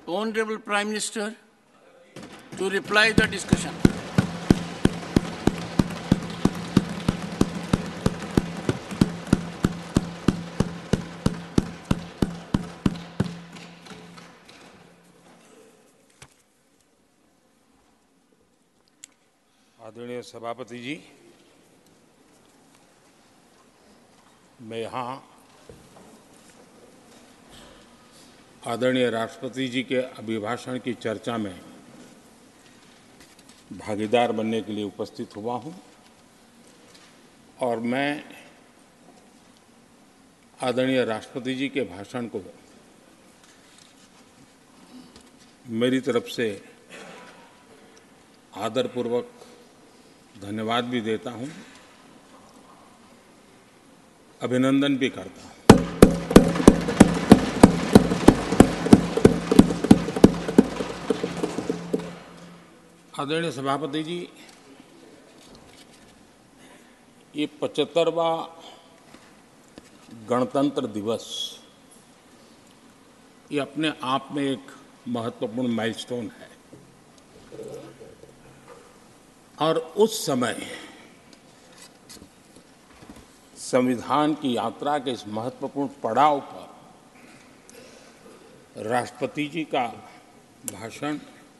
Honorable Prime Minister to reply the discussion. आदरणीय सभापति जी, मैं यहाँ आदरणीय राष्ट्रपति जी के अभिभाषण की चर्चा में भागीदार बनने के लिए उपस्थित हुआ हूँ और मैं आदरणीय राष्ट्रपति जी के भाषण को मेरी तरफ से आदरपूर्वक धन्यवाद भी देता हूँ, अभिनंदन भी करता हूँ। आदरणीय सभापति जी, ये 75वां गणतंत्र दिवस ये अपने आप में एक महत्वपूर्ण माइलस्टोन है और उस समय संविधान की यात्रा के इस महत्वपूर्ण पड़ाव पर राष्ट्रपति जी का भाषण,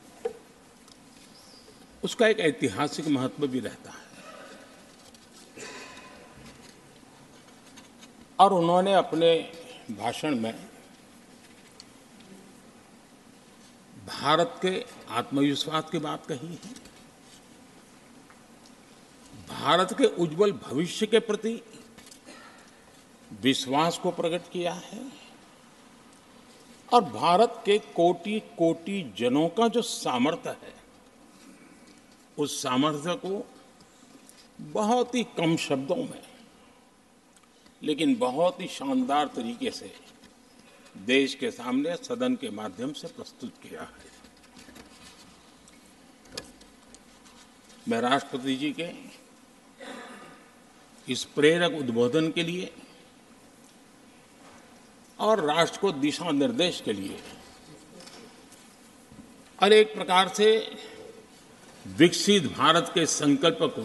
उसका एक ऐतिहासिक महत्व भी रहता है और उन्होंने अपने भाषण में भारत के आत्मविश्वास की बात कही है, भारत के उज्जवल भविष्य के प्रति विश्वास को प्रकट किया है और भारत के कोटि कोटि जनों का जो सामर्थ्य है, उस सामर्थ्य को बहुत ही कम शब्दों में लेकिन बहुत ही शानदार तरीके से देश के सामने सदन के माध्यम से प्रस्तुत किया है। मैं राष्ट्रपति जी के इस प्रेरक उद्बोधन के लिए और राष्ट्र को दिशा निर्देश के लिए और एक प्रकार से विकसित भारत के संकल्प को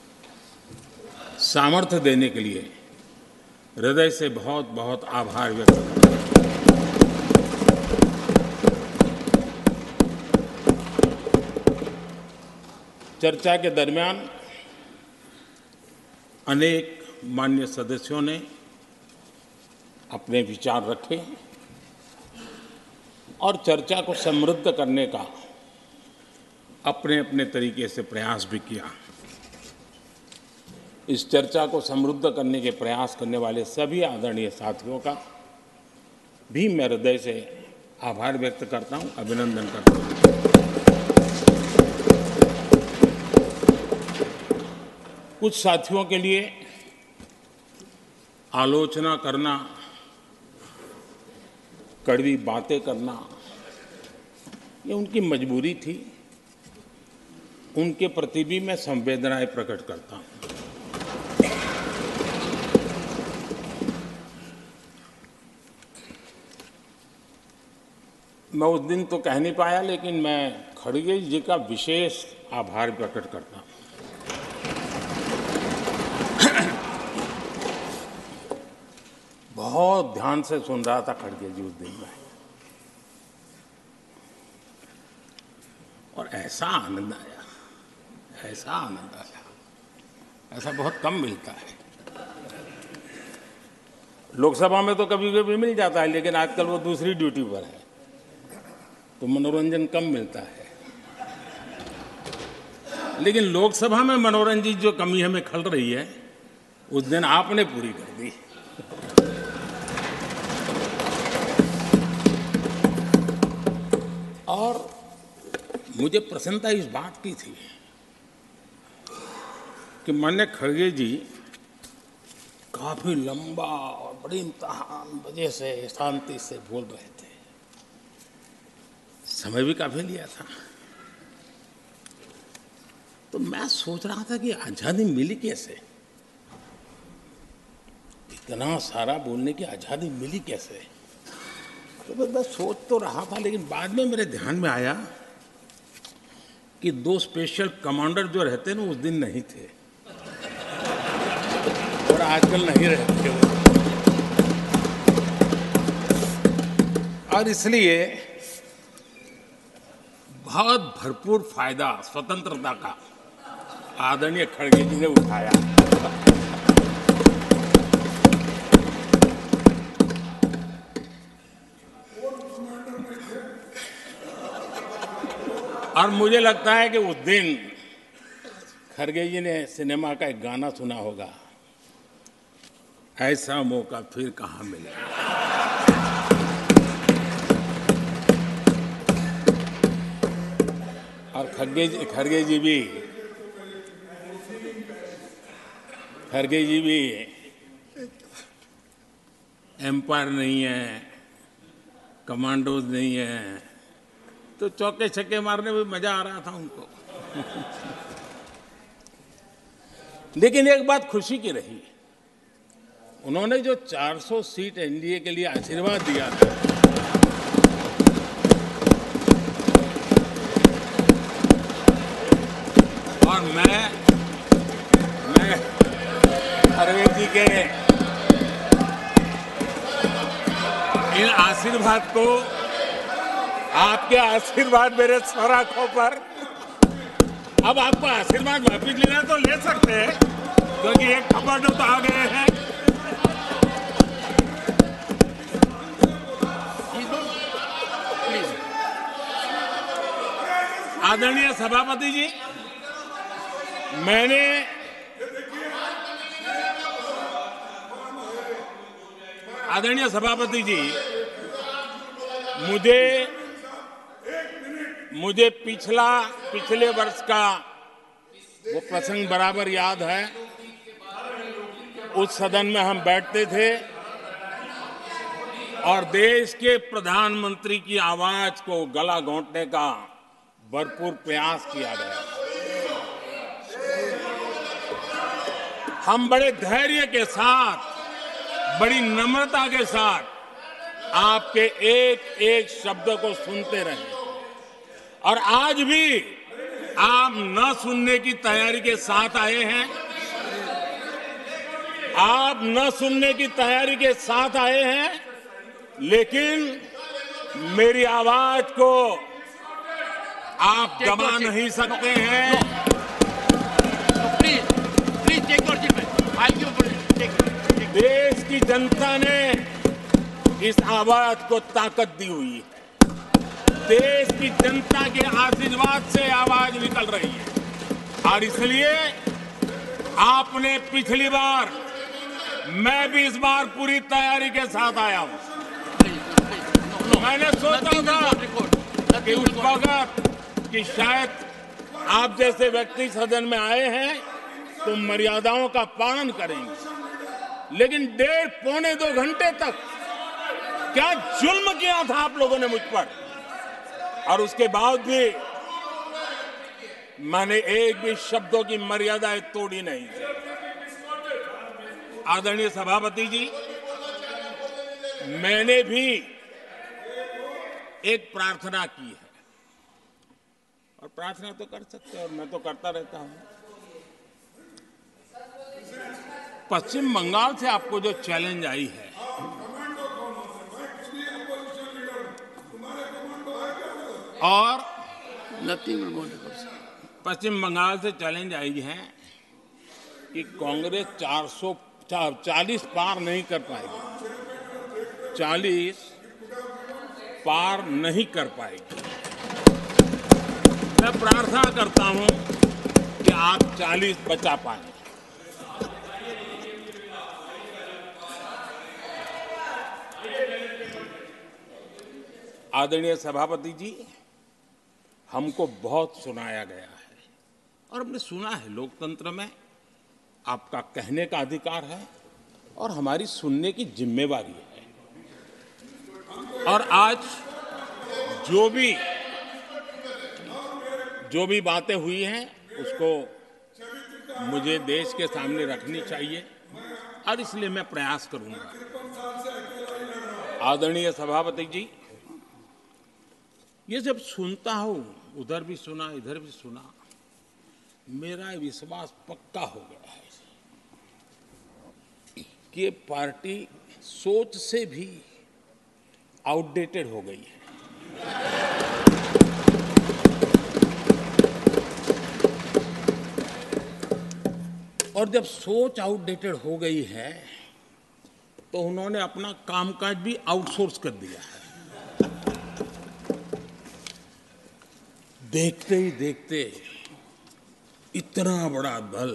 सामर्थ्य देने के लिए हृदय से बहुत बहुत आभार व्यक्त करता हूं। चर्चा के दरमियान अनेक मान्य सदस्यों ने अपने विचार रखे और चर्चा को समृद्ध करने का अपने अपने तरीके से प्रयास भी किया। इस चर्चा को समृद्ध करने के प्रयास करने वाले सभी आदरणीय साथियों का भी मैं हृदय से आभार व्यक्त करता हूं, अभिनंदन करता हूं। कुछ साथियों के लिए आलोचना करना, कड़वी बातें करना, ये उनकी मजबूरी थी, उनके प्रति भी मैं संवेदनाएं प्रकट करता हूं। मैं उस दिन तो कह नहीं पाया, लेकिन मैं खड़गे जी का विशेष आभार प्रकट करता हूं। बहुत ध्यान से सुन रहा था खड़गे जी उस दिन में और ऐसा आनंद आया, ऐसा आनंद आया, ऐसा बहुत कम मिलता है। लोकसभा में तो कभी कभी मिल जाता है, लेकिन आजकल वो दूसरी ड्यूटी पर है तो मनोरंजन कम मिलता है। लेकिन लोकसभा में मनोरंजन जो कमी हमें खल रही है, उस दिन आपने पूरी कर दी। और मुझे प्रसन्नता इस बात की थी कि माननीय खड़गे जी काफी लंबा और बड़ी इम्तिहान वजह से शांति से बोल रहे थे, समय भी काफी लिया था। तो मैं सोच रहा था कि आजादी मिली कैसे, इतना सारा बोलने की आजादी मिली कैसे। तो मैं सोच तो रहा था, लेकिन बाद में मेरे ध्यान में आया कि 2 स्पेशल कमांडर जो रहते ना उस दिन नहीं थे और आजकल नहीं रहते वो। और इसलिए बहुत भरपूर फायदा स्वतंत्रता का आदरणीय खड़गे जी ने उठाया। और मुझे लगता है कि उस दिन खड़गे जी ने सिनेमा का एक गाना सुना होगा, ऐसा मौका फिर कहाँ मिलेगा। और खड़गे जी भी एम्पायर नहीं है, कमांडोज नहीं है, तो चौके छक्के मारने में मजा आ रहा था उनको। लेकिन एक बात खुशी की रही, उन्होंने जो 400 सीट एनडीए के लिए आशीर्वाद दिया था, और मैं खड़गे जी के इन आशीर्वाद को, आपके आशीर्वाद मेरे सर आंखों पर, अब आपको आशीर्वाद वापिस लेना तो ले सकते हैं, क्योंकि एक खबर तो आ गए हैं। आदरणीय सभापति जी, आदरणीय सभापति जी, मुझे पिछले वर्ष का वो प्रसंग बराबर याद है। उस सदन में हम बैठते थे और देश के प्रधानमंत्री की आवाज को गला घोंटने का भरपूर प्रयास किया गया। हम बड़े धैर्य के साथ, बड़ी नम्रता के साथ आपके एक एक शब्द को सुनते रहे, और आज भी आप न सुनने की तैयारी के साथ आए हैं। आप न सुनने की तैयारी के साथ आए हैं, लेकिन मेरी आवाज को आप दबा नहीं सकते हैं। देश की जनता ने इस आवाज को ताकत दी हुई है। देश की जनता के आशीर्वाद से आवाज निकल रही है, और इसलिए आपने पिछली बार, मैं भी इस बार पूरी तैयारी के साथ आया हूं। मैंने सोचा था कि उस वक्त कि शायद आप जैसे व्यक्ति सदन में आए हैं तो मर्यादाओं का पालन करेंगे, लेकिन 1.5-2 घंटे तक क्या जुल्म किया था आप लोगों ने मुझ पर, और उसके बाद भी मैंने एक भी शब्दों की मर्यादाएं तोड़ी नहीं थी। आदरणीय सभापति जी, मैंने भी एक प्रार्थना की है, और प्रार्थना तो कर सकते हैं, और मैं तो करता रहता हूं। पश्चिम बंगाल से आपको जो चैलेंज आई है, और पश्चिम बंगाल से चैलेंज आई है कि कांग्रेस 440 पार नहीं कर पाएगी, 40 पार नहीं कर पाएगी। मैं प्रार्थना करता हूं कि आप 40 बचा पाएं। आदरणीय सभापति जी, हमको बहुत सुनाया गया है, और हमने सुना है। लोकतंत्र में आपका कहने का अधिकार है, और हमारी सुनने की जिम्मेवारी है। और आज जो भी बातें हुई हैं, उसको मुझे देश के सामने रखनी चाहिए, और इसलिए मैं प्रयास करूंगा। आदरणीय सभापति जी, ये जब सुनता हूं, उधर भी सुना इधर भी सुना, मेरा विश्वास पक्का हो गया है कि ये पार्टी सोच से भी आउटडेटेड हो गई है। और जब सोच आउटडेटेड हो गई है तो उन्होंने अपना कामकाज भी आउटसोर्स कर दिया है। देखते ही देखते इतना बड़ा दल,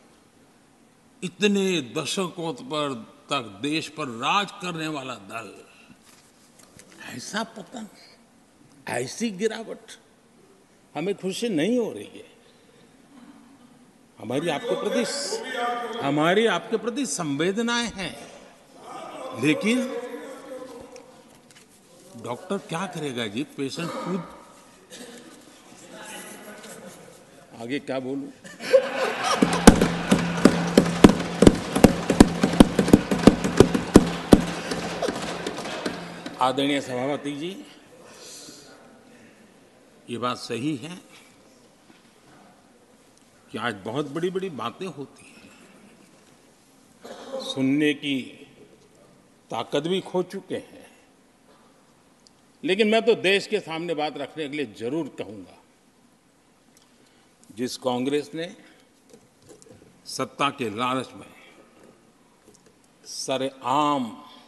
इतने दशकों पर तक देश पर राज करने वाला दल, ऐसा पतन, ऐसी गिरावट, हमें खुशी नहीं हो रही है। हमारी आपके प्रति संवेदनाएं हैं, लेकिन डॉक्टर क्या करेगा जी, पेशेंट खुद। आगे क्या बोलूं? आदरणीय सभापति जी, ये बात सही है कि आज बहुत बड़ी बड़ी बातें होती हैं, सुनने की ताकत भी खो चुके हैं, लेकिन मैं तो देश के सामने बात रखने के लिए जरूर कहूंगा। जिस कांग्रेस ने सत्ता के लालच में सरेआम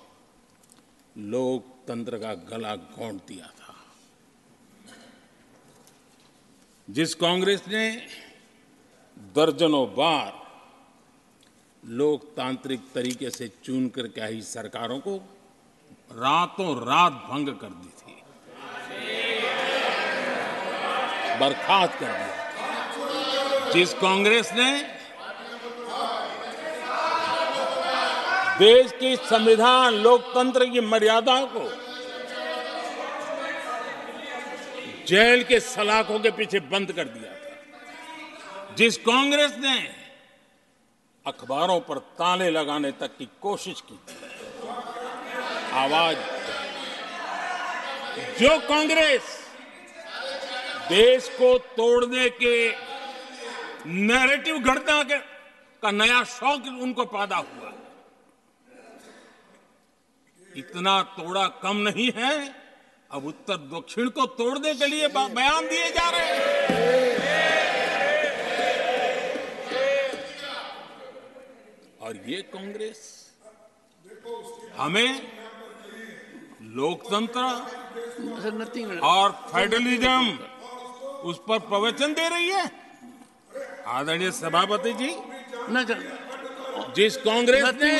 लोकतंत्र का गला घोंट दिया था, जिस कांग्रेस ने दर्जनों बार लोकतांत्रिक तरीके से चुन करके आई सरकारों को रातों रात भंग कर दी थी, बर्खास्त कर दिया, जिस कांग्रेस ने देश की संविधान लोकतंत्र की मर्यादाओं को जेल के सलाखों के पीछे बंद कर दिया था, जिस कांग्रेस ने अखबारों पर ताले लगाने तक की कोशिश की थी, आवाज, जो कांग्रेस देश को तोड़ने के नैरेटिव घड़ना का नया शौक उनको पैदा हुआ, इतना तोड़ा कम नहीं है, अब उत्तर दक्षिण को तोड़ने के लिए बयान दिए जा रहे हैं। और ये कांग्रेस हमें लोकतंत्र और फेडरलिज्म उस पर प्रवचन दे रही है। आदरणीय सभापति जी, जिस कांग्रेस ने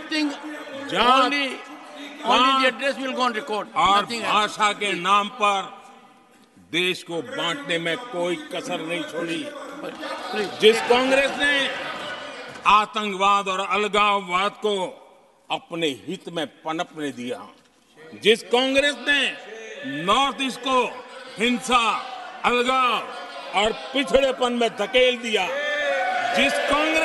Only the address will go on record. और भाषा के नाम पर देश को बांटने में कोई कसर नहीं छोड़ी, जिस कांग्रेस ने आतंकवाद और अलगाववाद को अपने हित में पनपने दिया, जिस कांग्रेस ने नॉर्थ ईस्ट को हिंसा, अलगाव और पिछड़ेपन में धकेल दिया, जिस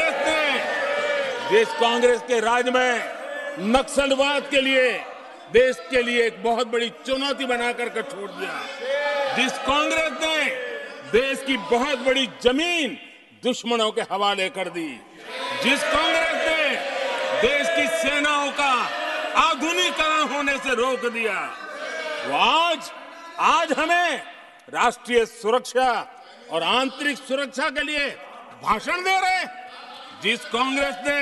कांग्रेस के राज में नक्सलवाद के लिए, देश के लिए एक बहुत बड़ी चुनौती बनाकर के छोड़ दिया, जिस कांग्रेस ने देश की बहुत बड़ी जमीन दुश्मनों के हवाले कर दी, जिस कांग्रेस ने देश की सेनाओं का आधुनिकीकरण होने से रोक दिया, वो आज हमें राष्ट्रीय सुरक्षा और आंतरिक सुरक्षा के लिए भाषण दे रहे हैं। जिस कांग्रेस ने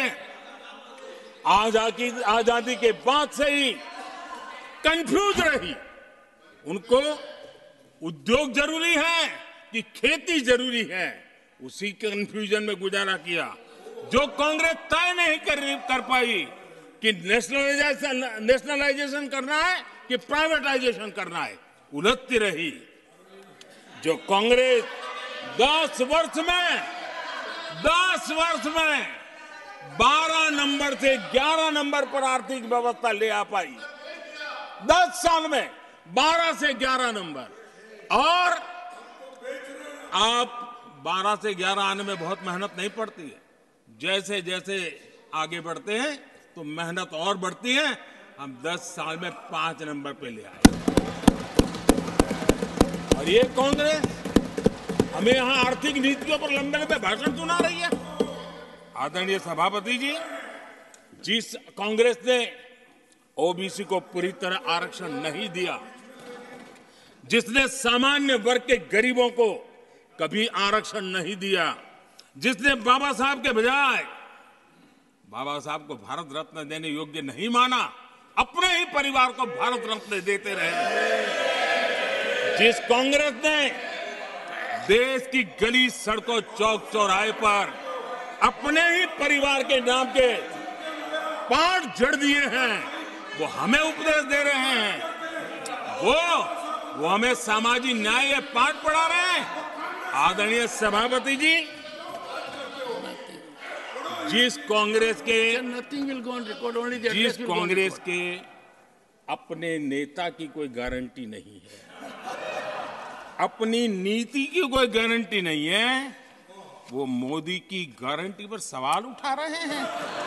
आजादी के बाद से ही कंफ्यूज रही, उनको उद्योग जरूरी है कि खेती जरूरी है, उसी कंफ्यूजन में गुजारा किया। जो कांग्रेस तय नहीं कर पाई कि नेशनलाइजेशन करना है कि प्राइवेटाइजेशन करना है, उलझती रही। जो कांग्रेस 10 वर्ष में 12 नंबर से 11 नंबर पर आर्थिक व्यवस्था ले आ पाई, 10 साल में 12 से 11 नंबर। और आप 12 से 11 आने में बहुत मेहनत नहीं पड़ती है, जैसे जैसे आगे बढ़ते हैं तो मेहनत और बढ़ती है। हम 10 साल में 5 नंबर पे ले आए। और ये कांग्रेस हमें यहां आर्थिक नीतियों पर लंबे लंबे भाषण सुना रही है। आदरणीय सभापति जी, जिस कांग्रेस ने ओबीसी को पूरी तरह आरक्षण नहीं दिया, जिसने सामान्य वर्ग के गरीबों को कभी आरक्षण नहीं दिया, जिसने बाबा साहब के बजाय बाबा साहब को भारत रत्न देने योग्य नहीं माना, अपने ही परिवार को भारत रत्न देते रहे, जिस कांग्रेस ने देश की गली सड़कों चौक चौराहे पर अपने ही परिवार के नाम के पाठ जड़ दिए हैं, वो हमें उपदेश दे रहे हैं, वो हमें सामाजिक न्याय के पाठ पढ़ा रहे हैं। आदरणीय सभापति जी, जिस कांग्रेस के Nothing will go on record, only the जिस address will go on Congress record. के अपने नेता की कोई गारंटी नहीं है, अपनी नीति की कोई गारंटी नहीं है, वो मोदी की गारंटी पर सवाल उठा रहे हैं।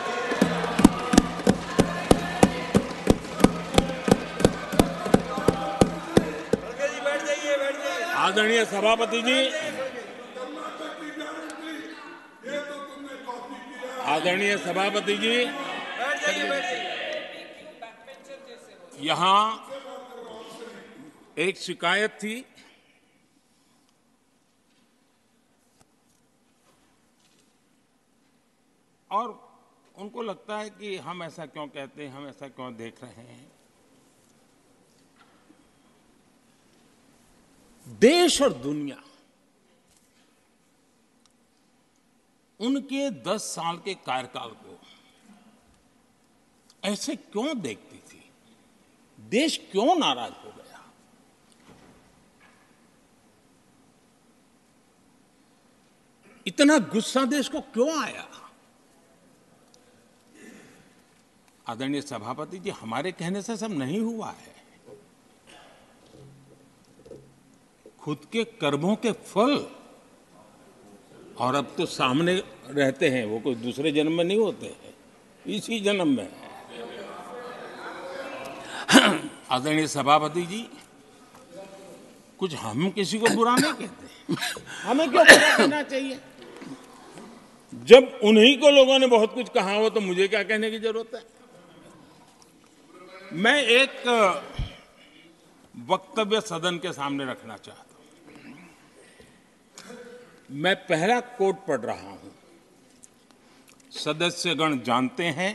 आदरणीय सभापति जी, आदरणीय सभापति जी, यहां एक शिकायत थी, और उनको लगता है कि हम ऐसा क्यों कहते हैं, हम ऐसा क्यों देख रहे हैं। देश और दुनिया उनके 10 साल के कार्यकाल को ऐसे क्यों देखती थी, देश क्यों नाराज हो गया। इतना गुस्सा देश को क्यों आया। आदरणीय सभापति जी, हमारे कहने से सब नहीं हुआ है, खुद के कर्मों के फल और अब तो सामने रहते हैं, वो कोई दूसरे जन्म में नहीं होते हैं, इसी जन्म में है। आदरणीय सभापति जी, कुछ हम किसी को बुरा नहीं कहते, हमें क्यों बुरा कहना चाहिए। जब उन्हीं को लोगों ने बहुत कुछ कहा हो तो मुझे क्या कहने की जरूरत है। मैं एक वक्तव्य सदन के सामने रखना चाहता हूं। मैं पहला कोट पढ़ रहा हूं। सदस्यगण जानते हैं,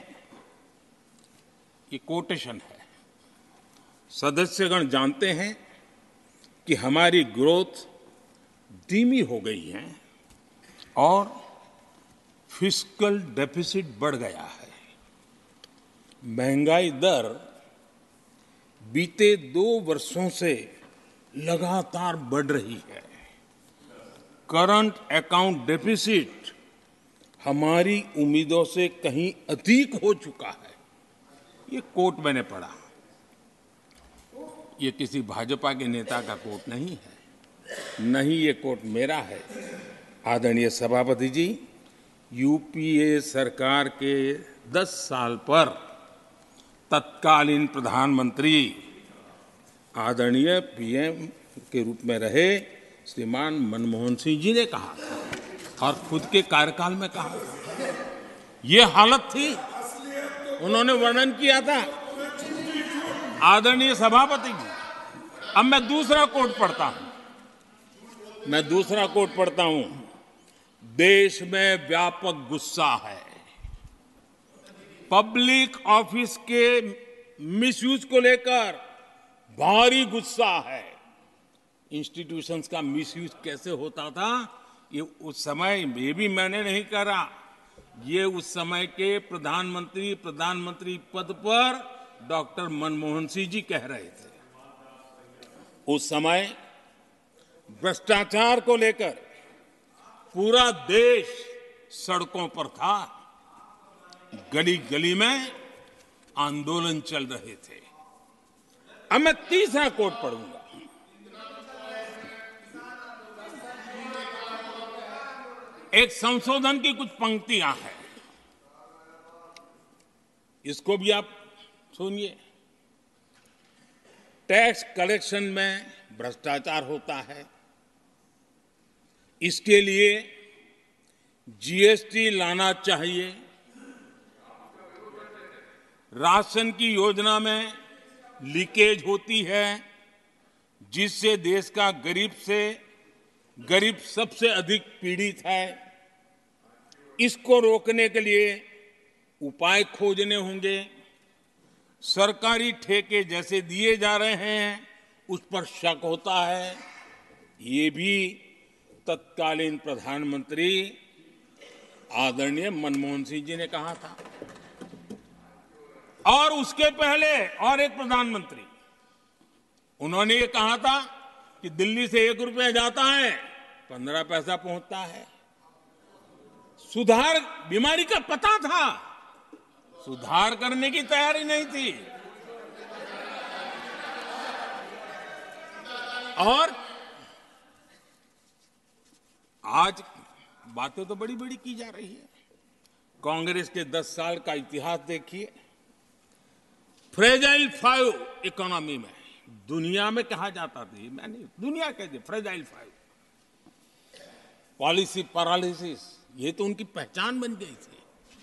ये कोटेशन है, सदस्यगण जानते हैं कि हमारी ग्रोथ धीमी हो गई है और फिस्कल डेफिसिट बढ़ गया है। महंगाई दर बीते 2 वर्षों से लगातार बढ़ रही है। करंट अकाउंट डेफिसिट हमारी उम्मीदों से कहीं अधिक हो चुका है। ये कोट मैंने पढ़ा, ये किसी भाजपा के नेता का कोट नहीं है, नहीं ये कोट मेरा है। आदरणीय सभापति जी, यूपीए सरकार के 10 साल पर तत्कालीन प्रधानमंत्री आदरणीय पीएम के रूप में रहे श्रीमान मनमोहन सिंह जी ने कहा था और खुद के कार्यकाल में कहा था। ये हालत थी, उन्होंने वर्णन किया था। आदरणीय सभापति जी, अब मैं दूसरा कोट पढ़ता हूं। देश में व्यापक गुस्सा है, पब्लिक ऑफिस के मिसयूज को लेकर भारी गुस्सा है। इंस्टीट्यूशंस का मिसयूज कैसे होता था, ये उस समय ये भी मैंने नहीं करा, ये उस समय के प्रधानमंत्री पद पर डॉक्टर मनमोहन सिंह जी कह रहे थे। उस समय भ्रष्टाचार को लेकर पूरा देश सड़कों पर था, गली गली में आंदोलन चल रहे थे। अब मैं तीसरा कोट पढ़ूंगा। एक संशोधन की कुछ पंक्तियां हैं, इसको भी आप सुनिए। टैक्स कलेक्शन में भ्रष्टाचार होता है। इसके लिए जीएसटी लाना चाहिए। राशन की योजना में लीकेज होती है, जिससे देश का गरीब सबसे अधिक पीड़ित है। इसको रोकने के लिए उपाय खोजने होंगे। सरकारी ठेके जैसे दिए जा रहे हैं, उस पर शक होता है। ये भी तत्कालीन प्रधानमंत्री आदरणीय मनमोहन सिंह जी ने कहा था। और उसके पहले और एक प्रधानमंत्री, उन्होंने ये कहा था कि दिल्ली से 1 रुपया जाता है, 15 पैसा पहुंचता है। सुधार, बीमारी का पता था, सुधार करने की तैयारी नहीं थी। और आज बातें तो बड़ी बड़ी की जा रही है। कांग्रेस के 10 साल का इतिहास देखिए। फ्रेजाइल 5 इकोनॉमी में दुनिया में कहा जाता था, मैं नहीं, दुनिया कहती फ्रेजाइल 5, पॉलिसी पैरालिसिस, ये तो उनकी पहचान बन गई थी।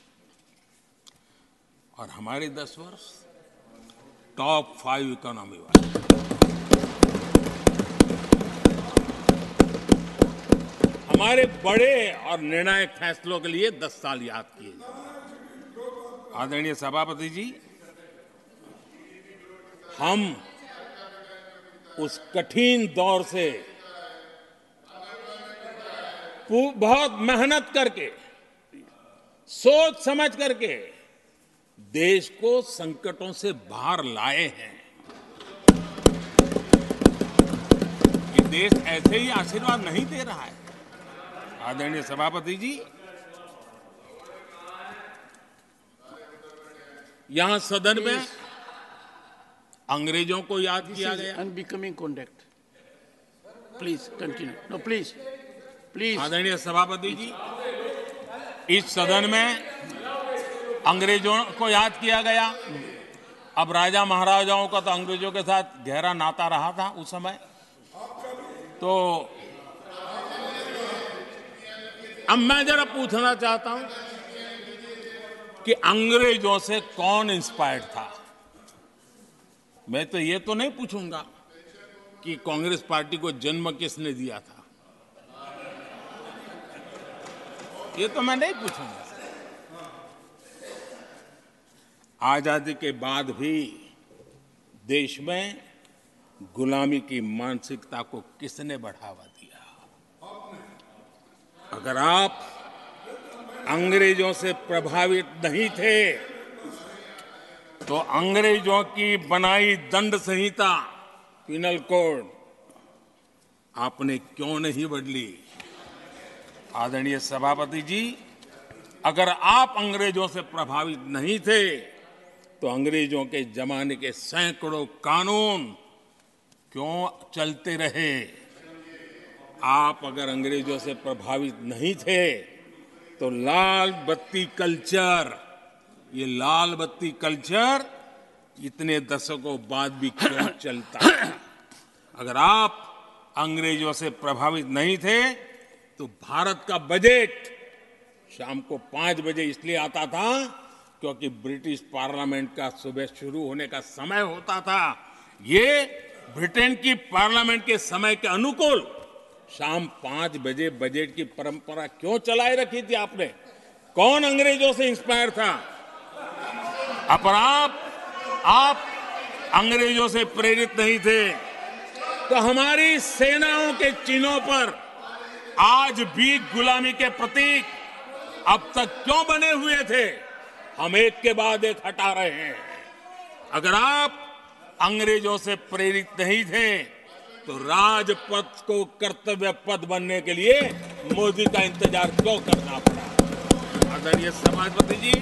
और हमारे 10 वर्ष टॉप 5 इकोनॉमी वाले। हमारे बड़े और निर्णायक फैसलों के लिए 10 साल याद किए जाए। आदरणीय सभापति जी, हम उस कठिन दौर से बहुत मेहनत करके, सोच समझ करके देश को संकटों से बाहर लाए हैं। ये देश ऐसे ही आशीर्वाद नहीं दे रहा है। आदरणीय सभापति जी, यहां सदन में अंग्रेजों को याद किया गया। Unbecoming conduct. Please continue. No please please. आदरणीय सभापति जी, इस सदन में अंग्रेजों को याद किया गया। अब राजा महाराजाओं का तो अंग्रेजों के साथ गहरा नाता रहा था उस समय। तो अब मैं जरा पूछना चाहता हूं कि अंग्रेजों से कौन इंस्पायर्ड था। मैं तो ये तो नहीं पूछूंगा कि कांग्रेस पार्टी को जन्म किसने दिया था, ये तो मैं नहीं पूछूंगा। आजादी के बाद भी देश में गुलामी की मानसिकता को किसने बढ़ावा दिया? अगर आप अंग्रेजों से प्रभावित नहीं थे तो अंग्रेजों की बनाई दंड संहिता, पिनल कोड, आपने क्यों नहीं बदली? आदरणीय सभापति जी, अगर आप अंग्रेजों से प्रभावित नहीं थे तो अंग्रेजों के जमाने के सैकड़ों कानून क्यों चलते रहे? आप अगर अंग्रेजों से प्रभावित नहीं थे तो लाल बत्ती कल्चर, ये लाल बत्ती कल्चर इतने दशकों बाद भी क्यों चलता है? अगर आप अंग्रेजों से प्रभावित नहीं थे तो भारत का बजट शाम को 5 बजे इसलिए आता था क्योंकि ब्रिटिश पार्लियामेंट का सुबह शुरू होने का समय होता था। ये ब्रिटेन की पार्लियामेंट के समय के अनुकूल शाम 5 बजे बजट की परंपरा क्यों चलाए रखी थी आपने? कौन अंग्रेजों से इंस्पायर था? पर आप अंग्रेजों से प्रेरित नहीं थे तो हमारी सेनाओं के चिन्हों पर आज भी गुलामी के प्रतीक अब तक क्यों बने हुए थे? हम एक के बाद एक हटा रहे हैं। अगर आप अंग्रेजों से प्रेरित नहीं थे तो राजपथ को कर्तव्य पथ बनने के लिए मोदी का इंतजार क्यों करना पड़ा? आदरणीय सभापति जी,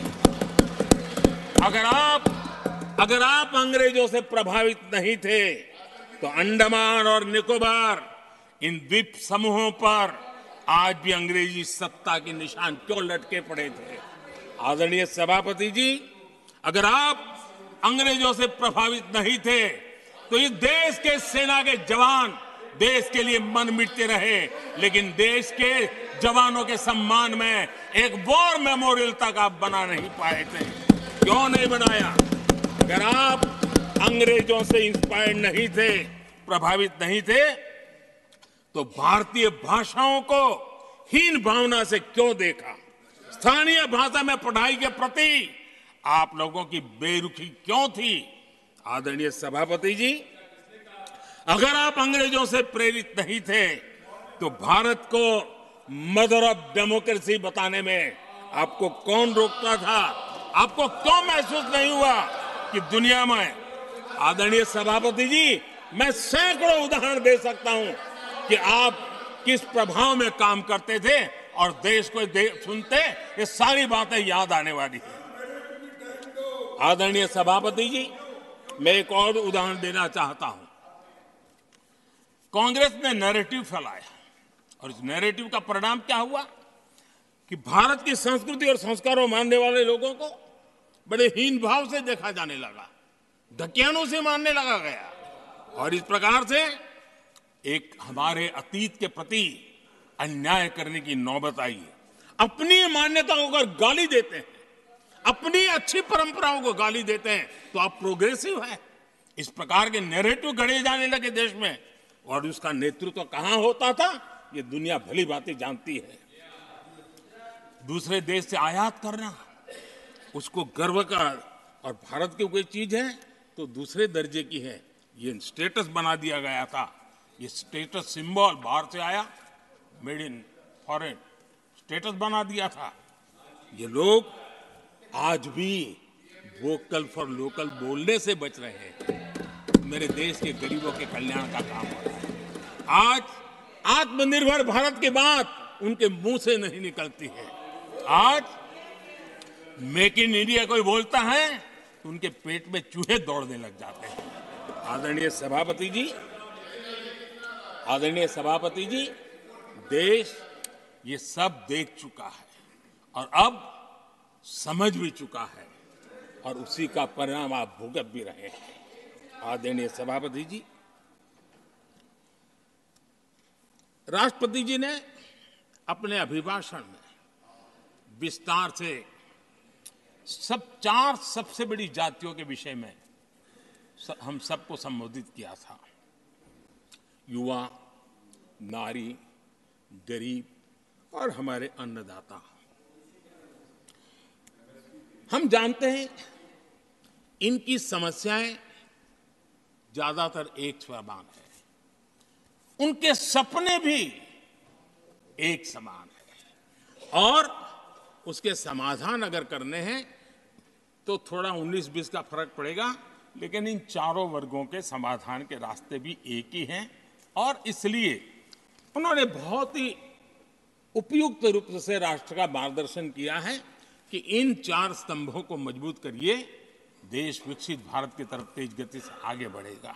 अगर आप अंग्रेजों से प्रभावित नहीं थे तो अंडमान और निकोबार, इन द्वीप समूहों पर आज भी अंग्रेजी सत्ता के निशान क्यों लटके पड़े थे? आदरणीय सभापति जी, अगर आप अंग्रेजों से प्रभावित नहीं थे तो इस देश के सेना के जवान देश के लिए मन मिटते रहे, लेकिन देश के जवानों के सम्मान में एक वॉर मेमोरियल तक आप बना नहीं पाए थे। क्यों नहीं बनाया? अगर आप अंग्रेजों से इंस्पायर्ड नहीं थे, प्रभावित नहीं थे, तो भारतीय भाषाओं को हीन भावना से क्यों देखा? स्थानीय भाषा में पढ़ाई के प्रति आप लोगों की बेरुखी क्यों थी? आदरणीय सभापति जी, अगर आप अंग्रेजों से प्रेरित नहीं थे, तो भारत को मदर ऑफ डेमोक्रेसी बताने में आपको कौन रोकता था? आपको क्यों महसूस नहीं हुआ कि दुनिया में? आदरणीय सभापति जी, मैं सैकड़ों उदाहरण दे सकता हूं कि आप किस प्रभाव में काम करते थे और देश को सुनते ये सारी बातें याद आने वाली है। आदरणीय सभापति जी, मैं एक और उदाहरण देना चाहता हूं। कांग्रेस ने नैरेटिव फैलाया और इस नैरेटिव का परिणाम क्या हुआ कि भारत की संस्कृति और संस्कारों मानने वाले लोगों को बड़े हीन भाव से देखा जाने लगा, ढकियानों से मानने लगा गया, और इस प्रकार से एक हमारे अतीत के प्रति अन्याय करने की नौबत आई है। अपनी मान्यताओं को अगर गाली देते हैं, अपनी अच्छी परंपराओं को गाली देते हैं, तो आप प्रोग्रेसिव हैं। इस प्रकार के नैरेटिव गढ़े जाने लगे देश में, और उसका नेतृत्व कहां होता था ये दुनिया भली भांति जानती है। दूसरे देश से आयात करना, उसको गर्व का, और भारत की कोई चीज है तो दूसरे दर्जे की है, ये स्टेटस बना दिया गया था। ये स्टेटस सिंबल बाहर से आया, मेड इन फॉरेन स्टेटस बना दिया था। ये लोग आज भी वोकल फॉर लोकल बोलने से बच रहे हैं। मेरे देश के गरीबों के कल्याण का काम हो रहा है। आज आत्मनिर्भर भारत की बात उनके मुंह से नहीं निकलती है। आज मेक इन इंडिया कोई बोलता है तो उनके पेट में चूहे दौड़ने लग जाते हैं। आदरणीय सभापति जी, देश ये सब देख चुका है और अब समझ भी चुका है, और उसी का परिणाम आप भुगत भी रहे हैं। आदरणीय सभापति जी, राष्ट्रपति जी ने अपने अभिभाषण में विस्तार से चार सबसे बड़ी जातियों के विषय में हम सबको संबोधित किया था। युवा, नारी, गरीब और हमारे अन्नदाता। हम जानते हैं इनकी समस्याएं ज्यादातर एक समान है, उनके सपने भी एक समान है, और उसके समाधान अगर करने हैं तो थोड़ा 19-20 का फर्क पड़ेगा, लेकिन इन चारों वर्गों के समाधान के रास्ते भी एक ही हैं। और इसलिए उन्होंने बहुत ही उपयुक्त रूप से राष्ट्र का मार्गदर्शन किया है कि इन चार स्तंभों को मजबूत करिए, देश विकसित भारत की तरफ तेज गति से आगे बढ़ेगा।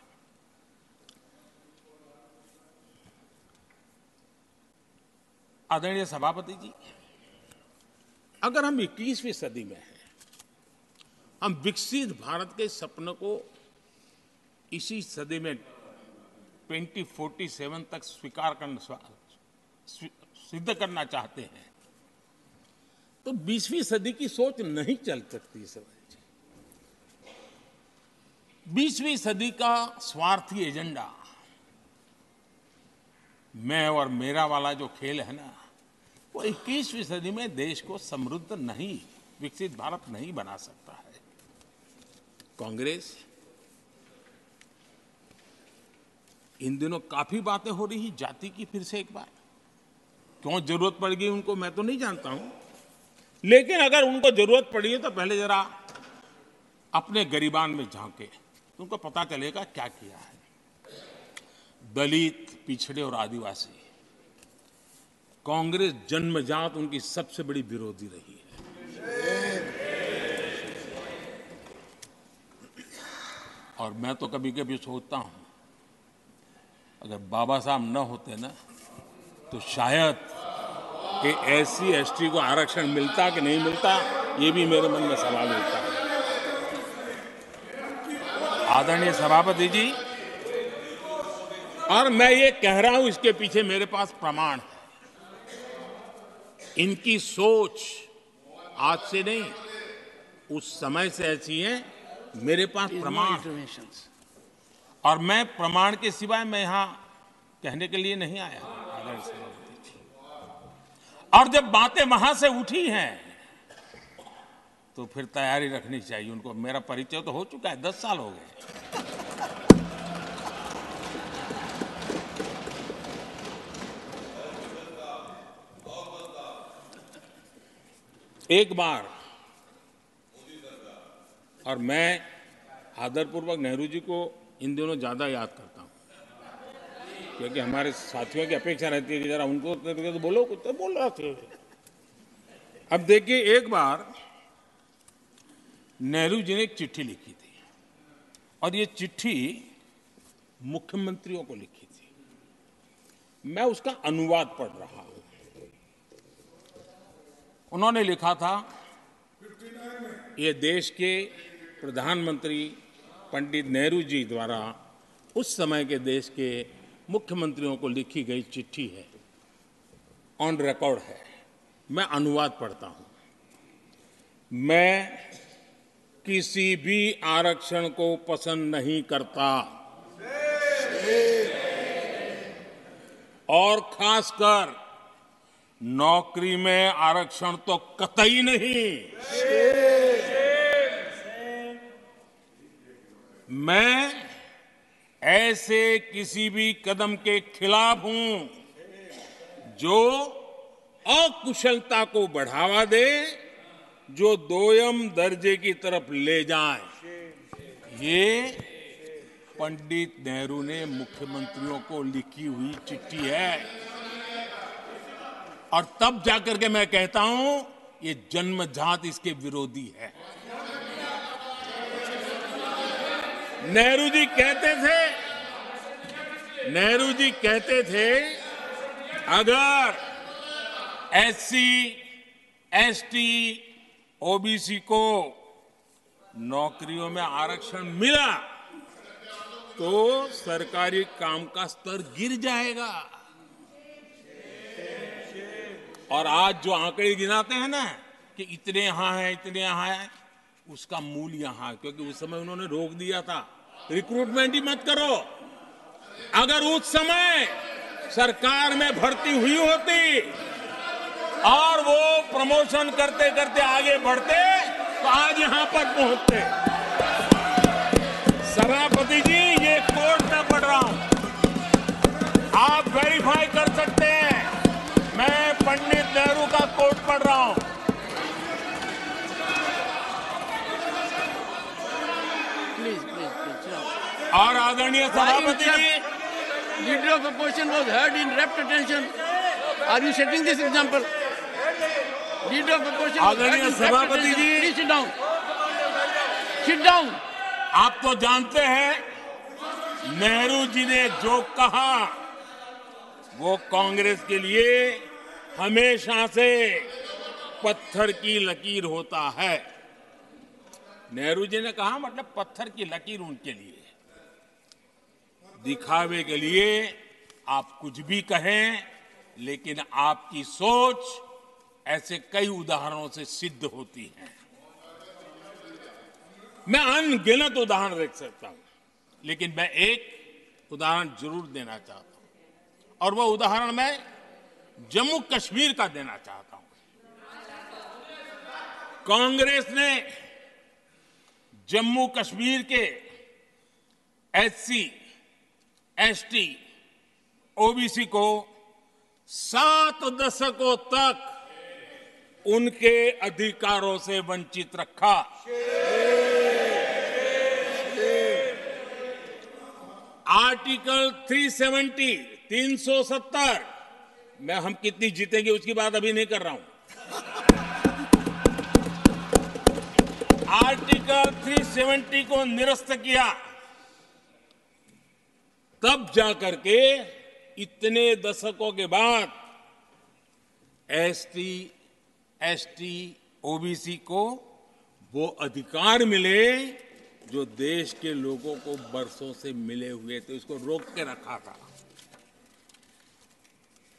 आदरणीय सभापति जी, अगर हम 21वीं सदी में हैं, हम विकसित भारत के सपनों को इसी सदी में 2047 तक सिद्ध करना चाहते हैं, तो 20वीं सदी की सोच नहीं चल सकती। 20वीं सदी का स्वार्थी एजेंडा, मैं और मेरा वाला जो खेल है ना, वो 21वीं सदी में देश को समृद्ध नहीं, विकसित भारत नहीं बना सकता है। कांग्रेस इन दिनों काफी बातें हो रही जाति की, फिर से एक बार क्यों जरूरत पड़ गई उनको मैं तो नहीं जानता हूं, लेकिन अगर उनको जरूरत पड़ी है तो पहले जरा अपने गरिबान में झांके, उनको पता चलेगा क्या किया है। दलित, पिछड़े और आदिवासी, कांग्रेस जन्मजात उनकी सबसे बड़ी विरोधी रही है। और मैं तो कभी कभी सोचता हूं, अगर बाबा साहब न होते ना, तो शायद कि एससी एसटी को आरक्षण मिलता कि नहीं मिलता, ये भी मेरे मन में सवाल उठता है। आदरणीय सभापति जी, और मैं ये कह रहा हूं, इसके पीछे मेरे पास प्रमाण है। इनकी सोच आज से नहीं, उस समय से ऐसी है, मेरे पास प्रमाण है। और मैं प्रमाण के सिवाय मैं यहां कहने के लिए नहीं आया। और जब बातें वहां से उठी हैं तो फिर तैयारी रखनी चाहिए उनको। मेरा परिचय तो हो चुका है, 10 साल हो गए। एक बार, और मैं आदरपूर्वक नेहरू जी को इन दिनों ज्यादा याद करता हूं, क्योंकि हमारे साथियों की अपेक्षा रहती है कि जरा उनको तो बोलो, कुछ तो बोल रहा थे। अब देखिए, एक बार नेहरू जी ने एक चिट्ठी लिखी थी, और ये चिट्ठी मुख्यमंत्रियों को लिखी थी। मैं उसका अनुवाद पढ़ रहा हूं। उन्होंने लिखा था, ये देश के प्रधानमंत्री पंडित नेहरू जी द्वारा उस समय के देश के मुख्यमंत्रियों को लिखी गई चिट्ठी है, ऑन रिकॉर्ड है। मैं अनुवाद पढ़ता हूं। मैं किसी भी आरक्षण को पसंद नहीं करता, और खासकर नौकरी में आरक्षण तो कतई नहीं। मैं ऐसे किसी भी कदम के खिलाफ हूं जो अकुशलता को बढ़ावा दे, जो दोयम दर्जे की तरफ ले जाए। ये पंडित नेहरू ने मुख्यमंत्रियों को लिखी हुई चिट्ठी है। और तब जाकर के मैं कहता हूं, ये जन्मजात इसके विरोधी है। नेहरू जी कहते थे, अगर एससी, एसटी, ओबीसी को नौकरियों में आरक्षण मिला तो सरकारी काम का स्तर गिर जाएगा। और आज जो आंकड़े गिनाते हैं ना कि इतने यहां हैं, इतने यहां हैं, उसका मूल यहां है, क्योंकि उस समय उन्होंने रोक दिया था, रिक्रूटमेंट ही मत करो। अगर उस समय सरकार में भर्ती हुई होती और वो प्रमोशन करते करते आगे बढ़ते तो आज यहां पर पहुंचते। सभापति जी, ये कोट मैं पढ़ रहा हूं, आप वेरीफाई कर सकते हैं। मैं पंडित नेहरू का कोट पढ़ रहा हूं। और आदरणीय सभापति जी, Leader of opposition was heard in rapt attention. Are you setting this example? Leader of opposition was heard आदरणीय in rapt सभापति attention. Ji, Please sit down. Sit down. आप तो जानते हैं, नेहरू जी ने जो कहा वो कांग्रेस के लिए हमेशा से पत्थर की लकीर होता है। नेहरू जी ने कहा, मतलब पत्थर की लकीर उनके लिए। दिखावे के लिए आप कुछ भी कहें, लेकिन आपकी सोच ऐसे कई उदाहरणों से सिद्ध होती है। मैं अनगिनत उदाहरण देख सकता हूं, लेकिन मैं एक उदाहरण जरूर देना चाहता हूं, और वह उदाहरण मैं जम्मू कश्मीर का देना चाहता हूं। कांग्रेस ने जम्मू कश्मीर के एससी, एसटी, ओबीसी को 7 दशकों तक उनके अधिकारों से वंचित रखा। आर्टिकल 370 में हम कितनी जीतेंगे उसकी बात अभी नहीं कर रहा हूं। आर्टिकल 370 को निरस्त किया, तब जाकर के इतने दशकों के बाद एसटी, एसटी, ओबीसी को वो अधिकार मिले जो देश के लोगों को बरसों से मिले हुए थे। उसको रोक के रखा था।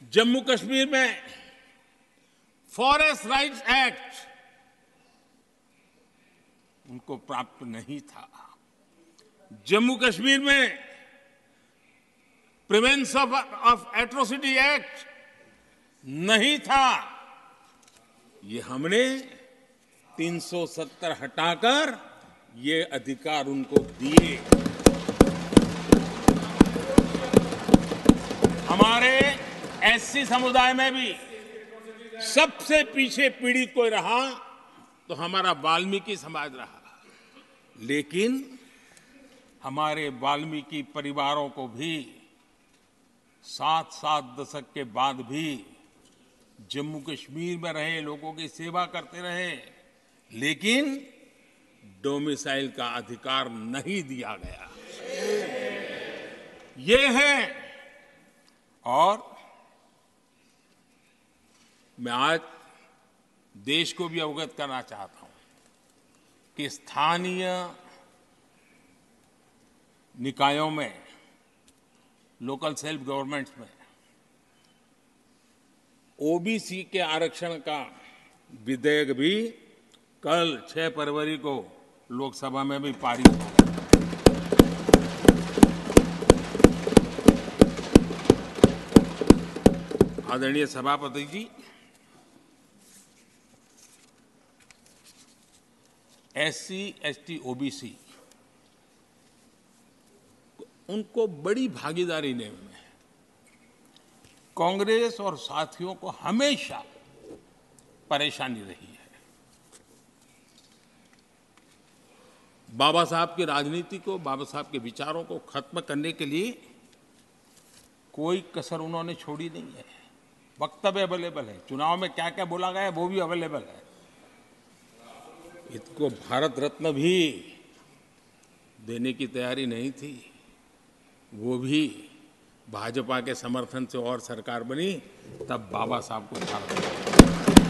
जम्मू कश्मीर में फॉरेस्ट राइट्स एक्ट उनको प्राप्त नहीं था। जम्मू कश्मीर में प्रिवेंशन ऑफ एट्रोसिटी एक्ट नहीं था। ये हमने 370 हटाकर ये अधिकार उनको दिए। हमारे एससी समुदाय में भी सबसे पीछे पीड़ित कोई रहा तो हमारा वाल्मीकि समाज रहा, लेकिन हमारे वाल्मीकि परिवारों को भी 7 दशक के बाद भी जम्मू कश्मीर में रहे लोगों की सेवा करते रहे, लेकिन डोमिसाइल का अधिकार नहीं दिया गया। ये है। और मैं आज देश को भी अवगत करना चाहता हूं कि स्थानीय निकायों में, लोकल सेल्फ गवर्नमेंट्स में ओबीसी के आरक्षण का विधेयक भी कल 6 फरवरी को लोकसभा में भी पारित हुआ। आदरणीय सभापति जी, एससी, एसटी, ओबीसी उनको बड़ी भागीदारी देने में कांग्रेस और साथियों को हमेशा परेशानी रही है। बाबा साहब की राजनीति को, बाबा साहब के विचारों को खत्म करने के लिए कोई कसर उन्होंने छोड़ी नहीं है। वक्तव्य अवेलेबल है, चुनाव में क्या क्या बोला गया है वो भी अवेलेबल है। इसको भारत रत्न भी देने की तैयारी नहीं थी, वो भी भाजपा के समर्थन से और सरकार बनी, तब बाबा साहब को भारत रत्न।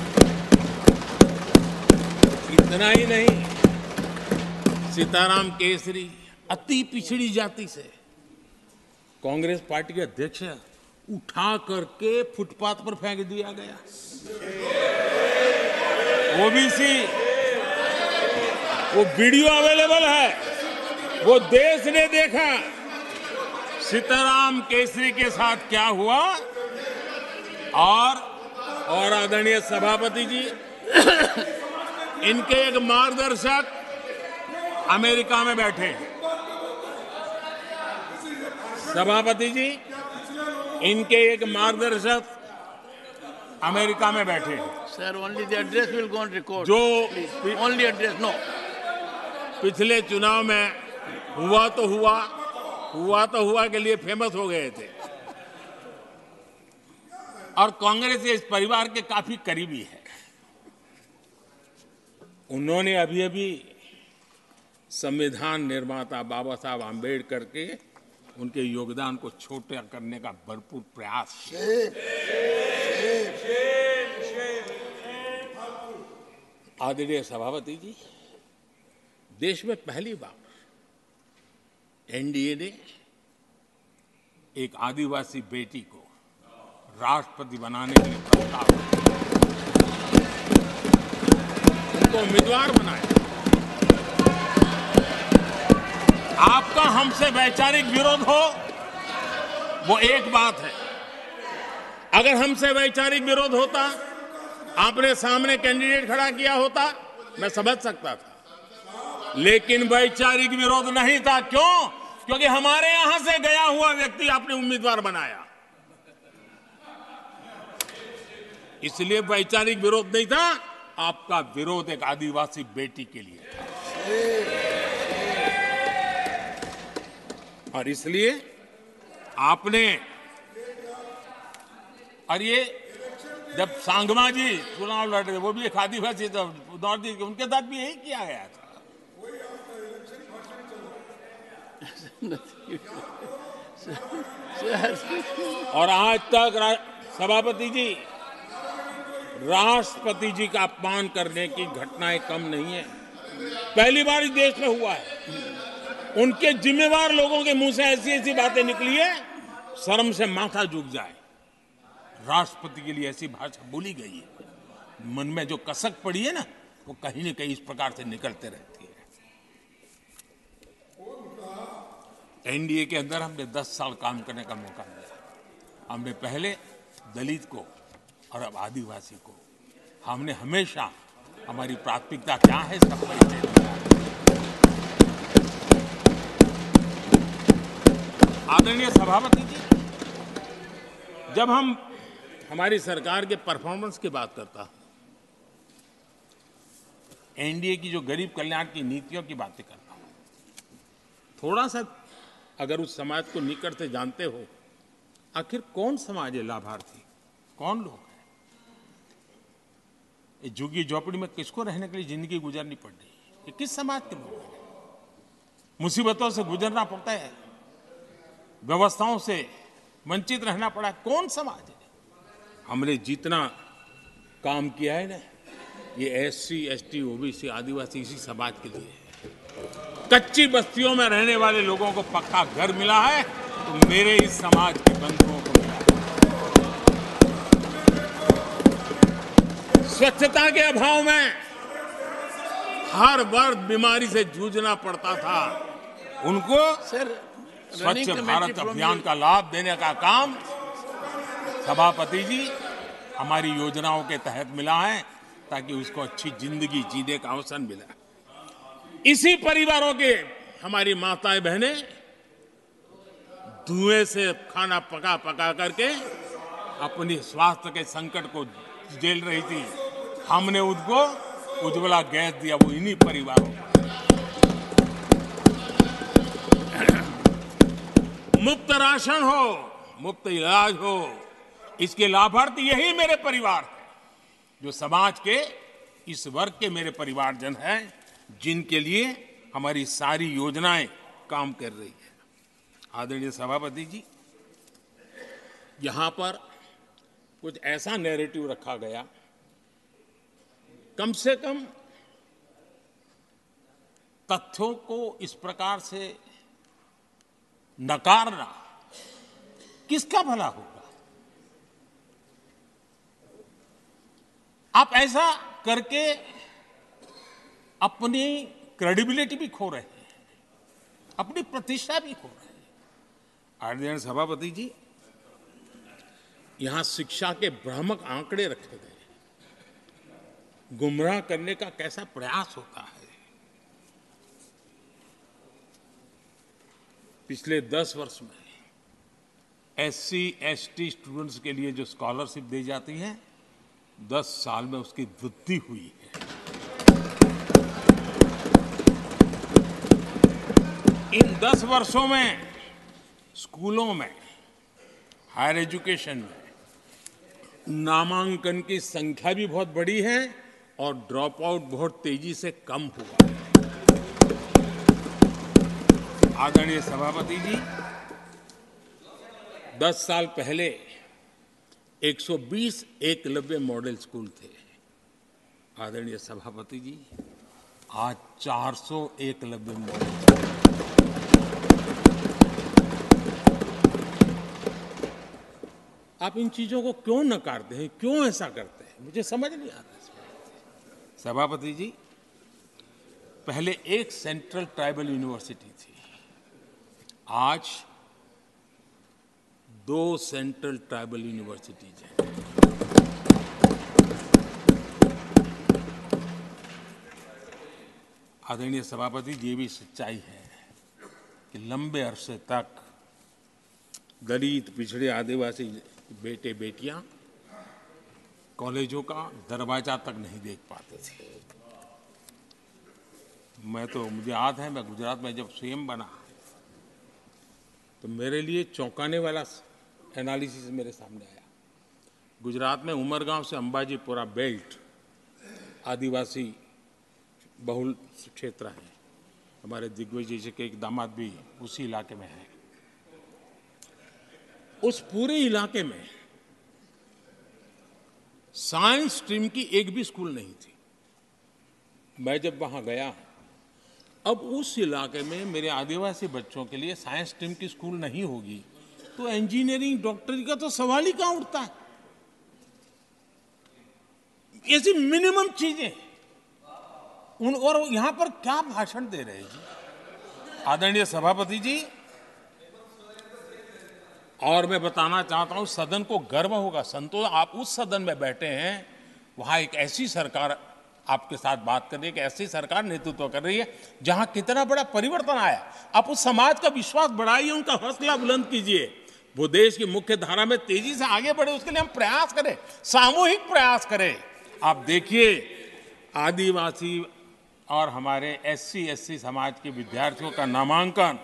इतना ही नहीं, सीताराम केसरी अति पिछड़ी जाति से कांग्रेस पार्टी के अध्यक्ष उठा करके फुटपाथ पर फेंक दिया गया। ओबीसी, वो वीडियो अवेलेबल है, वो देश ने देखा सीताराम केसरी के साथ क्या हुआ। और आदरणीय सभापति जी, इनके एक मार्गदर्शक अमेरिका में बैठे हैं। सभापति जी, इनके एक मार्गदर्शक अमेरिका में बैठे हैं। Sir, only the address will go on record. जो Please, only address, no. पिछले चुनाव में हुआ तो हुआ के लिए फेमस हो गए थे और कांग्रेस इस परिवार के काफी करीबी है। उन्होंने अभी संविधान निर्माता बाबा साहब आम्बेडकर के उनके योगदान को छोटा करने का भरपूर प्रयास किया। आदरणीय सभापति जी, देश में पहली बार एनडीए ने एक आदिवासी बेटी को राष्ट्रपति बनाने के लिए प्रस्ताव उनको उम्मीदवार बनाया। आपका हमसे वैचारिक विरोध हो वो एक बात है, अगर हमसे वैचारिक विरोध होता, आपने सामने कैंडिडेट खड़ा किया होता, मैं समझ सकता था, लेकिन वैचारिक विरोध नहीं था। क्यों? क्योंकि हमारे यहां से गया हुआ व्यक्ति आपने उम्मीदवार बनाया, इसलिए वैचारिक विरोध नहीं था। आपका विरोध एक आदिवासी बेटी के लिए था और इसलिए आपने, और ये जब सांगमा जी चुनाव लड़ रहे, वो भी एक आदिवासी नॉर्थ ईस्ट के, उनके साथ भी यही किया गया था। और आज तक सभापति जी, राष्ट्रपति जी का अपमान करने की घटनाएं कम नहीं है। पहली बार इस देश में हुआ है। उनके जिम्मेवार लोगों के मुंह से ऐसी ऐसी बातें निकली है, शर्म से माथा झुक जाए। राष्ट्रपति के लिए ऐसी भाषा बोली गई है, मन में जो कसक पड़ी है ना, वो कहीं न कहीं इस प्रकार से निकलते रहती है। एनडीए के अंदर हमने 10 साल काम करने का मौका मिला। हमने पहले दलित को और अब आदिवासी को, हमने हमेशा हमारी प्राथमिकता क्या है इसका परिचय दिया। आदरणीय सभापति जी, जब हम हमारी सरकार के परफॉर्मेंस की बात करता हूं, एनडीए की जो गरीब कल्याण की नीतियों की बातें करता हूं, थोड़ा सा अगर उस समाज को निकट से जानते हो, आखिर कौन समाज है लाभार्थी, कौन लोग हैं? ये झुग्गी झोपड़ी में किसको रहने के लिए जिंदगी गुजारनी पड़ रही है? ये किस समाज के लोग हैं? मुसीबतों से गुजरना पड़ता है, व्यवस्थाओं से वंचित रहना पड़ा है, कौन समाज है? हमने जितना काम किया है ना, ये एससी, एसटी, ओबीसी, आदिवासी इसी समाज के लिए है। कच्ची बस्तियों में रहने वाले लोगों को पक्का घर मिला है, तो मेरे इस समाज के बंधुओं को मिला है। स्वच्छता के अभाव में हर वर्ग बीमारी से जूझना पड़ता था, उनको स्वच्छ भारत अभियान का लाभ देने का काम सभापति जी हमारी योजनाओं के तहत मिला है, ताकि उसको अच्छी जिंदगी जीने का अवसर मिला। इसी परिवारों के हमारी माताएं बहनें धुएं से खाना पका पका करके अपनी स्वास्थ्य के संकट को झेल रही थी, हमने उनको उज्ज्वला गैस दिया, वो इन्हीं परिवारों को। मुफ्त राशन हो, मुफ्त इलाज हो, इसके लाभार्थी यही मेरे परिवार हैं, जो समाज के इस वर्ग के मेरे परिवारजन हैं, जिनके लिए हमारी सारी योजनाएं काम कर रही है। आदरणीय सभापति जी, यहां पर कुछ ऐसा नैरेटिव रखा गया, कम से कम तथ्यों को इस प्रकार से नकारना किसका भला होगा? आप ऐसा करके अपनी क्रेडिबिलिटी भी खो रहे हैं, अपनी प्रतिष्ठा भी खो रहे हैं। आदरणीय सभापति जी, यहां शिक्षा के भ्रामक आंकड़े रखे गए, गुमराह करने का कैसा प्रयास होता है। पिछले 10 वर्ष में एससी, एसटी स्टूडेंट्स के लिए जो स्कॉलरशिप दी जाती है, 10 साल में उसकी वृद्धि हुई है। इन 10 वर्षों में स्कूलों में, हायर एजुकेशन में नामांकन की संख्या भी बहुत बढ़ी है और ड्रॉप आउट बहुत तेजी से कम हुआ है। आदरणीय सभापति जी, 10 साल पहले 120 एकलव्य मॉडल स्कूल थे। आदरणीय सभापति जी, आज 400 एकलव्य मॉडल। आप इन चीजों को क्यों नकारते हैं, क्यों ऐसा करते हैं, मुझे समझ नहीं आ रहा। सभापति जी, पहले एक सेंट्रल ट्राइबल यूनिवर्सिटी थी, आज 2 सेंट्रल ट्राइबल यूनिवर्सिटीज हैं। आदरणीय सभापति जी, ये भी सच्चाई है कि लंबे अरसे तक दलित, पिछड़े, आदिवासी बेटे बेटियां कॉलेजों का दरवाजा तक नहीं देख पाते थे। मुझे याद है, मैं गुजरात में जब सीएम बना तो मेरे लिए चौंकाने वाला एनालिसिस मेरे सामने आया। गुजरात में उमरगांव से अंबाजीपुरा बेल्ट आदिवासी बहुल क्षेत्र है। हमारे दिग्विजय जी के एक दामाद भी उसी इलाके में है। उस पूरे इलाके में साइंस स्ट्रीम की एक भी स्कूल नहीं थी। मैं जब वहां गया, अब उस इलाके में मेरे आदिवासी बच्चों के लिए साइंस स्ट्रीम की स्कूल नहीं होगी तो इंजीनियरिंग, डॉक्टरी का तो सवाल ही कहां उठता है। ऐसी मिनिमम चीजें और यहां पर क्या भाषण दे रहे हैं जी आदरणीय सभापति जी। और मैं बताना चाहता हूं सदन को गर्व होगा, संतोष आप उस सदन में बैठे हैं, वहां एक ऐसी सरकार आपके साथ बात कर रही है कि ऐसी सरकार नेतृत्व कर रही है जहां कितना बड़ा परिवर्तन आया। आप उस समाज का विश्वास बढ़ाइए, उनका हौसला बुलंद कीजिए, वो देश की मुख्य धारा में तेजी से आगे बढ़े, उसके लिए हम प्रयास करें, सामूहिक प्रयास करें। आप देखिए आदिवासी और हमारे SC/ST समाज के विद्यार्थियों का नामांकन,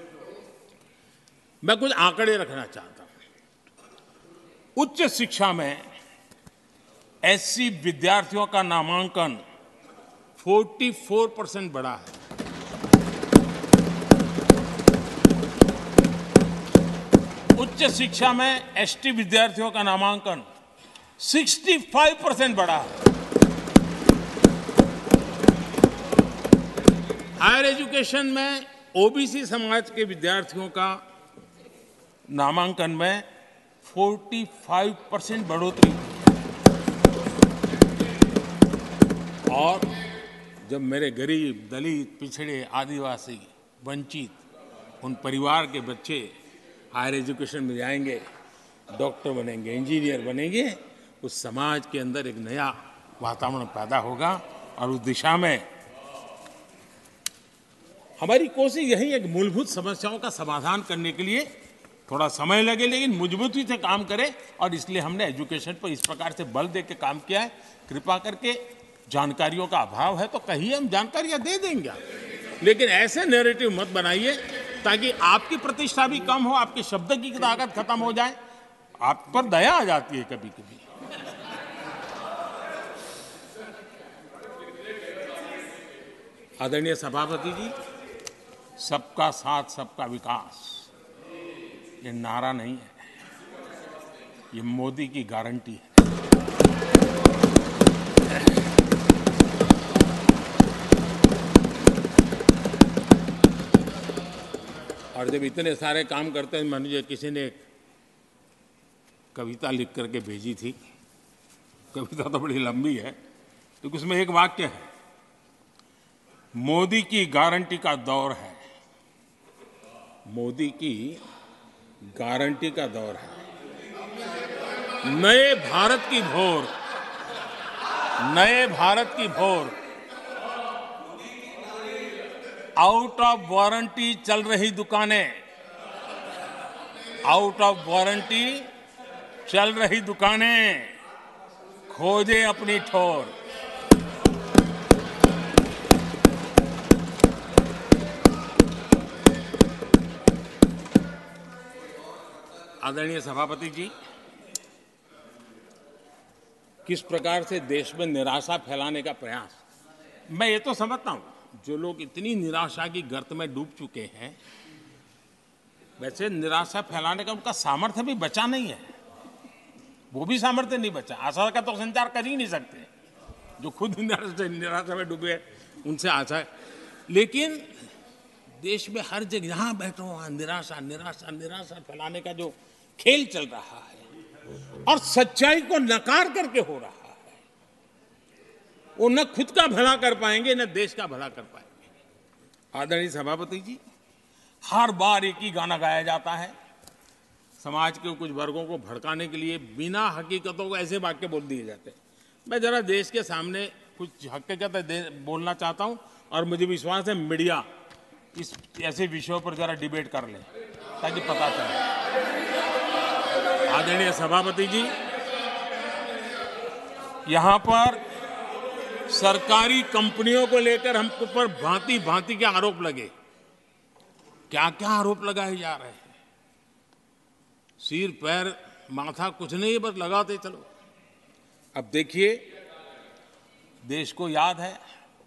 मैं कुछ आंकड़े रखना चाहता हूं। उच्च शिक्षा में SC विद्यार्थियों का नामांकन 44% बढ़ा है। उच्च शिक्षा में ST विद्यार्थियों का नामांकन 65% बढ़ा है। हायर एजुकेशन में OBC समाज के विद्यार्थियों का नामांकन में 45% बढ़ोतरी हुई। और जब मेरे गरीब, दलित, पिछड़े, आदिवासी, वंचित उन परिवार के बच्चे हायर एजुकेशन में जाएंगे, डॉक्टर बनेंगे, इंजीनियर बनेंगे, उस समाज के अंदर एक नया वातावरण पैदा होगा। और उस दिशा में हमारी कोशिश यही है कि मूलभूत समस्याओं का समाधान करने के लिए थोड़ा समय लगे लेकिन मजबूती से काम करें। और इसलिए हमने एजुकेशन पर इस प्रकार से बल दे के काम किया है। कृपा करके जानकारियों का अभाव है तो कहिए, हम जानकारियां दे देंगे, लेकिन ऐसे नैरेटिव मत बनाइए ताकि आपकी प्रतिष्ठा भी कम हो, आपके शब्द की ताकत खत्म हो जाए। आप पर दया आ जाती है कभी कभी। आदरणीय सभापति जी, सबका साथ सबका विकास ये नारा नहीं है, ये मोदी की गारंटी है। और जब इतने सारे काम करते हैं, मुझे किसी ने कविता लिख करके भेजी थी, कविता तो बड़ी लंबी है, तो उसमें एक वाक्य है, मोदी की गारंटी का दौर है, मोदी की गारंटी का दौर है, नए भारत की भोर, नए भारत की भोर, आउट ऑफ वारंटी चल रही दुकानें, आउट ऑफ वारंटी चल रही दुकानें, खोजे अपनी ठोर। आदरणीय सभापति जी, किस प्रकार से देश में निराशा फैलाने का प्रयास, मैं ये तो समझता हूं जो लोग इतनी निराशा की गर्त में डूब चुके हैं, वैसे निराशा फैलाने का उनका सामर्थ्य भी बचा नहीं है, वो भी सामर्थ्य नहीं बचा। आशा का तो संचार कर ही नहीं सकते, जो खुद निराशा में डूबे उनसे आशा है। लेकिन देश में हर जगह जहां बैठो वहां निराशा निराशा निराशा फैलाने का जो खेल चल रहा है और सच्चाई को नकार करके हो रहा है, वो न खुद का भला कर पाएंगे न देश का भला कर पाएंगे। आदरणीय सभापति जी, हर बार एक ही गाना गाया जाता है, समाज के कुछ वर्गों को भड़काने के लिए बिना हकीकतों को ऐसे वाक्य बोल दिए जाते हैं। मैं जरा देश के सामने कुछ हकीकतें बोलना चाहता हूं और मुझे विश्वास है मीडिया इस ऐसे विषयों पर जरा डिबेट कर ले ताकि पता चले। आदरणीय सभापति जी, यहां पर सरकारी कंपनियों को लेकर हम पर भांति भांति के आरोप लगे, क्या क्या आरोप लगाए जा रहे हैं, सिर पैर माथा कुछ नहीं, बस लगाते चलो। अब देखिए, देश को याद है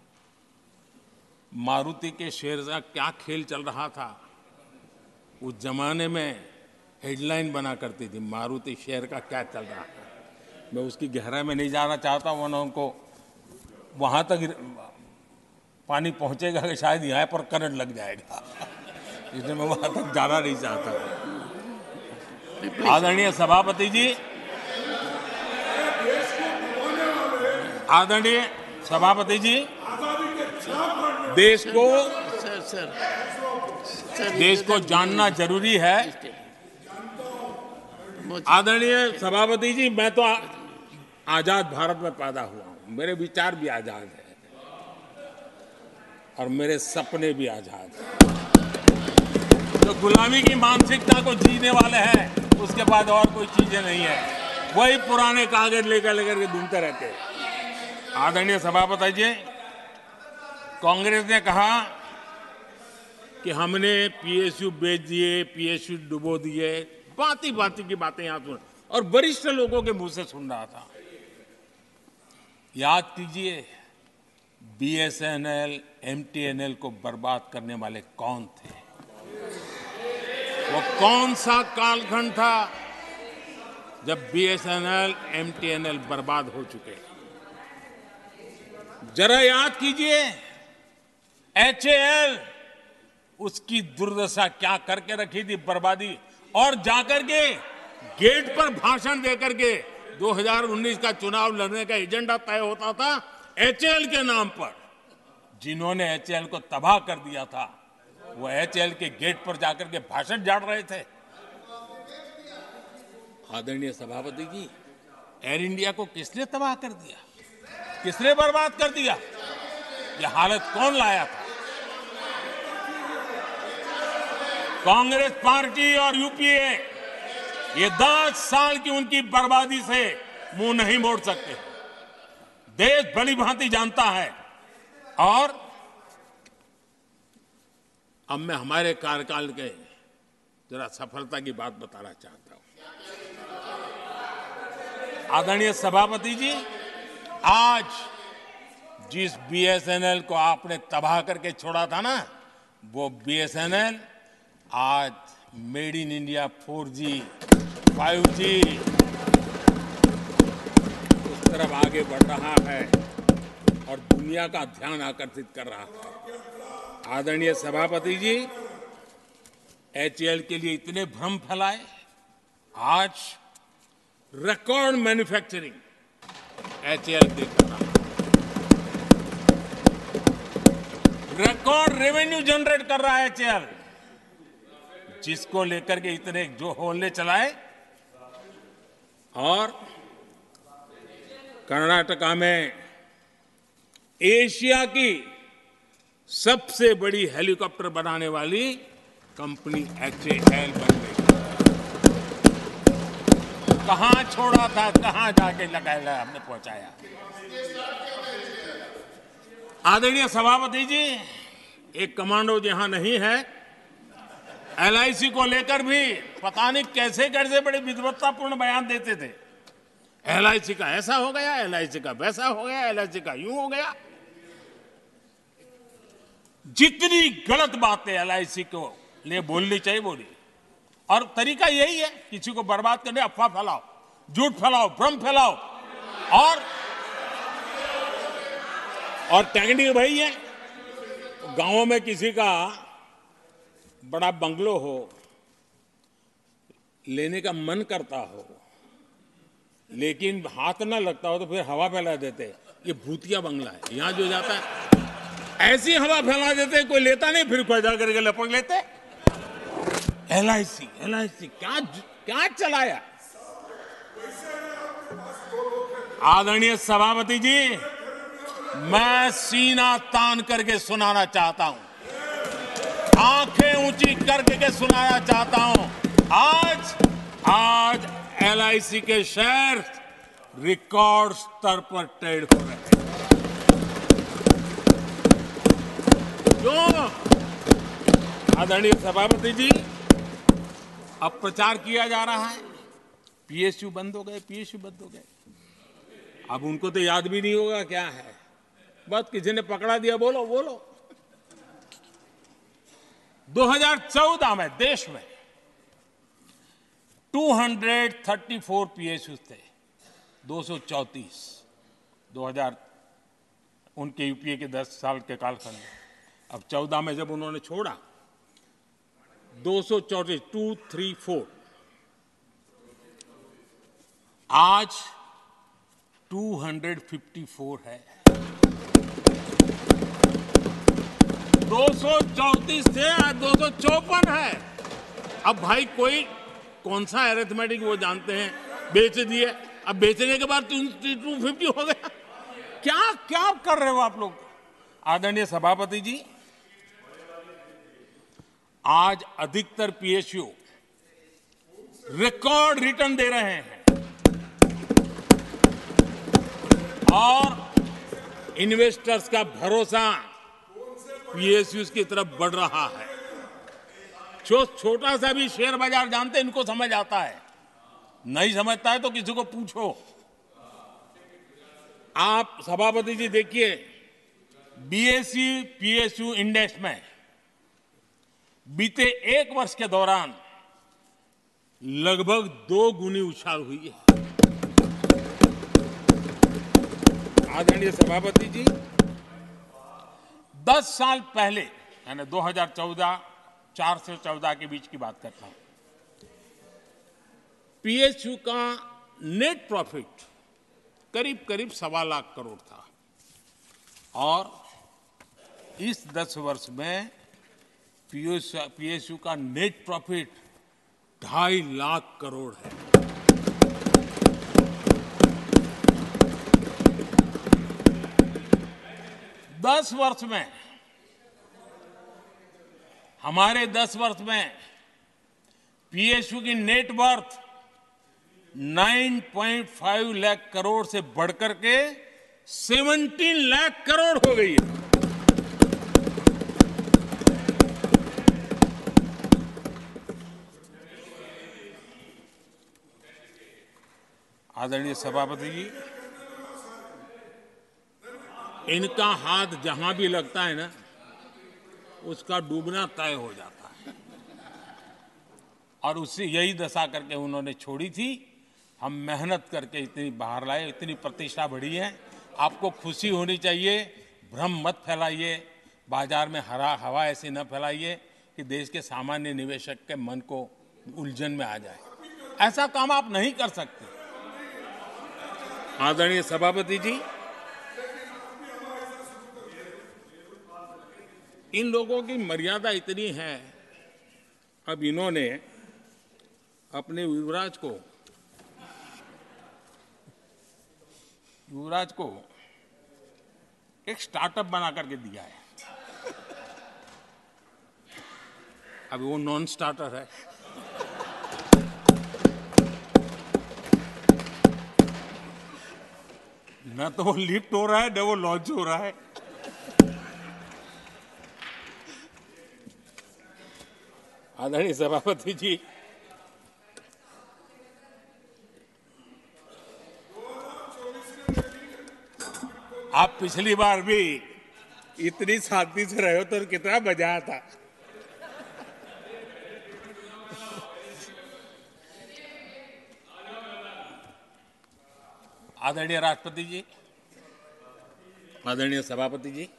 मारुति के शेयर का क्या खेल चल रहा था। उस जमाने में हेडलाइन बना करती थी, मारुति शेयर का क्या चल रहा था। मैं उसकी गहराई में नहीं जाना चाहता, वरना उनको वहां तक पानी पहुंचेगा कि शायद यहाँ पर करंट लग जाएगा, इसलिए मैं वहां तक जाना नहीं चाहता। आदरणीय सभापति जी, आदरणीय सभापति जी, देश को देश को जानना जरूरी है। आदरणीय सभापति जी, मैं तो आजाद भारत में पैदा हुआ हूं, मेरे विचार भी आजाद है और मेरे सपने भी आजाद हैं। तो गुलामी की मानसिकता को जीने वाले हैं, उसके बाद और कोई चीजें नहीं है, वही पुराने कागज लेकर के घूमते रहते हैं। आदरणीय सभापति जी, कांग्रेस ने कहा कि हमने पीएसयू बेच दिए, पीएसयू डुबो दिए, बाती की बातें यहां सुन और वरिष्ठ लोगों के मुंह से सुन रहा था। याद कीजिए, बीएसएनएल, एमटीएनएल को बर्बाद करने वाले कौन थे? वो कौन सा कालखंड था जब बीएसएनएल, एमटीएनएल बर्बाद हो चुके? जरा याद कीजिए, एचएएल, उसकी दुर्दशा क्या करके रखी थी, बर्बादी, और जाकर के गेट पर भाषण देकर के 2019 का चुनाव लड़ने का एजेंडा तय होता था एचएएल के नाम पर। जिन्होंने एचएएल को तबाह कर दिया था, वो एचएएल के गेट पर जाकर के भाषण झाड़ रहे थे। आदरणीय सभापति जी, एयर इंडिया को किसने तबाह कर दिया, किसने बर्बाद कर दिया? ये हालत कौन लाया था? कांग्रेस पार्टी और यूपीए, ये 10 साल की उनकी बर्बादी से मुंह नहीं मोड़ सकते। देश भली भांति जानता है। और अब मैं हमारे कार्यकाल के जरा सफलता की बात बताना चाहता हूं। आदरणीय सभापति जी, आज जिस बीएसएनएल को आपने तबाह करके छोड़ा था ना, वो बीएसएनएल आज made in India 4G, 5G उस तरफ आगे बढ़ रहा है और दुनिया का ध्यान आकर्षित कर रहा है। आदरणीय सभापति जी, एचएएल के लिए इतने भ्रम फैलाए, आज रिकॉर्ड मैन्युफैक्चरिंग एचएएल देख रहा है, रिकॉर्ड रेवेन्यू जनरेट कर रहा है एचएएल, जिसको लेकर के इतने जो होले चलाए। और कर्नाटका में एशिया की सबसे बड़ी हेलीकॉप्टर बनाने वाली कंपनी एचएएल बन गई। कहां छोड़ा था, कहां जाके लगाया, हमने पहुंचाया। आदरणीय सभापति जी, एक कमांडो यहां नहीं है, एलआईसी को लेकर भी पता नहीं कैसे कैसे बड़े विद्वत्तापूर्ण बयान देते थे। एलआईसी का ऐसा हो गया, एलआईसी का वैसा हो गया, एलआईसी का यूं हो गया। जितनी गलत बातें एलआईसी को लिए बोलनी चाहिए बोली, और तरीका यही है, किसी को बर्बाद करने, अफवाह फैलाओ, झूठ फैलाओ, भ्रम फैलाओ। और टेक्निक वही है, गांवों में किसी का बड़ा बंगलो हो, लेने का मन करता हो, लेकिन हाथ ना लगता हो, तो फिर हवा फैला देते, ये भूतिया बंगला है, यहां जो जाता है ऐसी हवा फैला देते, कोई लेता नहीं, फिर पैदा करके लपक लेते। एलआईसी क्या चलाया? आदरणीय सभापति जी, मैं सीना तान करके सुनाना चाहता हूं, आंखें ऊंची करके सुनाना चाहता हूं, आज एलआईसी के शेयर रिकॉर्ड स्तर पर ट्रेड हो रहे हैं। क्यों? आदरणीय सभापति जी, अब प्रचार किया जा रहा है, पीएसयू बंद हो गए, पीएसयू बंद हो गए। अब उनको तो याद भी नहीं होगा क्या है, बस किसी ने पकड़ा दिया, बोलो। 2014 में देश में 234 पीएसयू थे, 234 2000 उनके यूपीए के 10 साल के कालखंड में। अब 14 में जब उन्होंने छोड़ा, 234 आज 254 है। 234 थे, आज 254 है। अब भाई कोई कौन सा अरिथमेटिक वो जानते हैं, बेच दिए, अब बेचने के बाद 250 हो गया। क्या क्या कर रहे हो आप लोग? आदरणीय सभापति जी, आज अधिकतर पीएसयू रिकॉर्ड रिटर्न दे रहे हैं और इन्वेस्टर्स का भरोसा पीएसयू की तरफ बढ़ रहा है। जो छोटा सा भी शेयर बाजार जानते हैं, इनको समझ आता है। नहीं समझता है तो किसी को पूछो। आप सभापति जी देखिए, बीएसई पीएसयू इंडेक्स में बीते 1 वर्ष के दौरान लगभग 2 गुनी उछाल हुई है। आदरणीय सभापति जी, 10 साल पहले, यानी 2014, 4 से 14 के बीच की बात करता हूं, पीएसयू का नेट प्रॉफिट करीब करीब 1.25 लाख करोड़ था और इस 10 वर्ष में पीएसयू का नेट प्रॉफिट 2.5 लाख करोड़ है। हमारे 10 वर्ष में पीएसयू की नेट वर्थ 9.5 लाख करोड़ से बढ़कर के 17 लाख करोड़ हो गई है। आदरणीय सभापति जी, इनका हाथ जहां भी लगता है ना, उसका डूबना तय हो जाता है और उससे यही दशा करके उन्होंने छोड़ी थी। हम मेहनत करके इतनी बाहर लाए, इतनी प्रतिष्ठा बढ़ी है। आपको खुशी होनी चाहिए, भ्रम मत फैलाइए, बाजार में हवा ऐसी न फैलाइए कि देश के सामान्य निवेशक के मन को उलझन में आ जाए। ऐसा काम आप नहीं कर सकते। आदरणीय सभापति जी, इन लोगों की मर्यादा इतनी है, अब इन्होंने अपने युवराज को एक स्टार्टअप बना करके दिया है। अब वो नॉन स्टार्टर है। न तो वो लिफ्ट हो रहा है, न वो लॉन्च हो रहा है। आदरणीय सभापति जी, आप पिछली बार भी इतनी शांति से रहे हो तो कितना मजा आता। आदरणीय राष्ट्रपति जी, आदरणीय सभापति जी,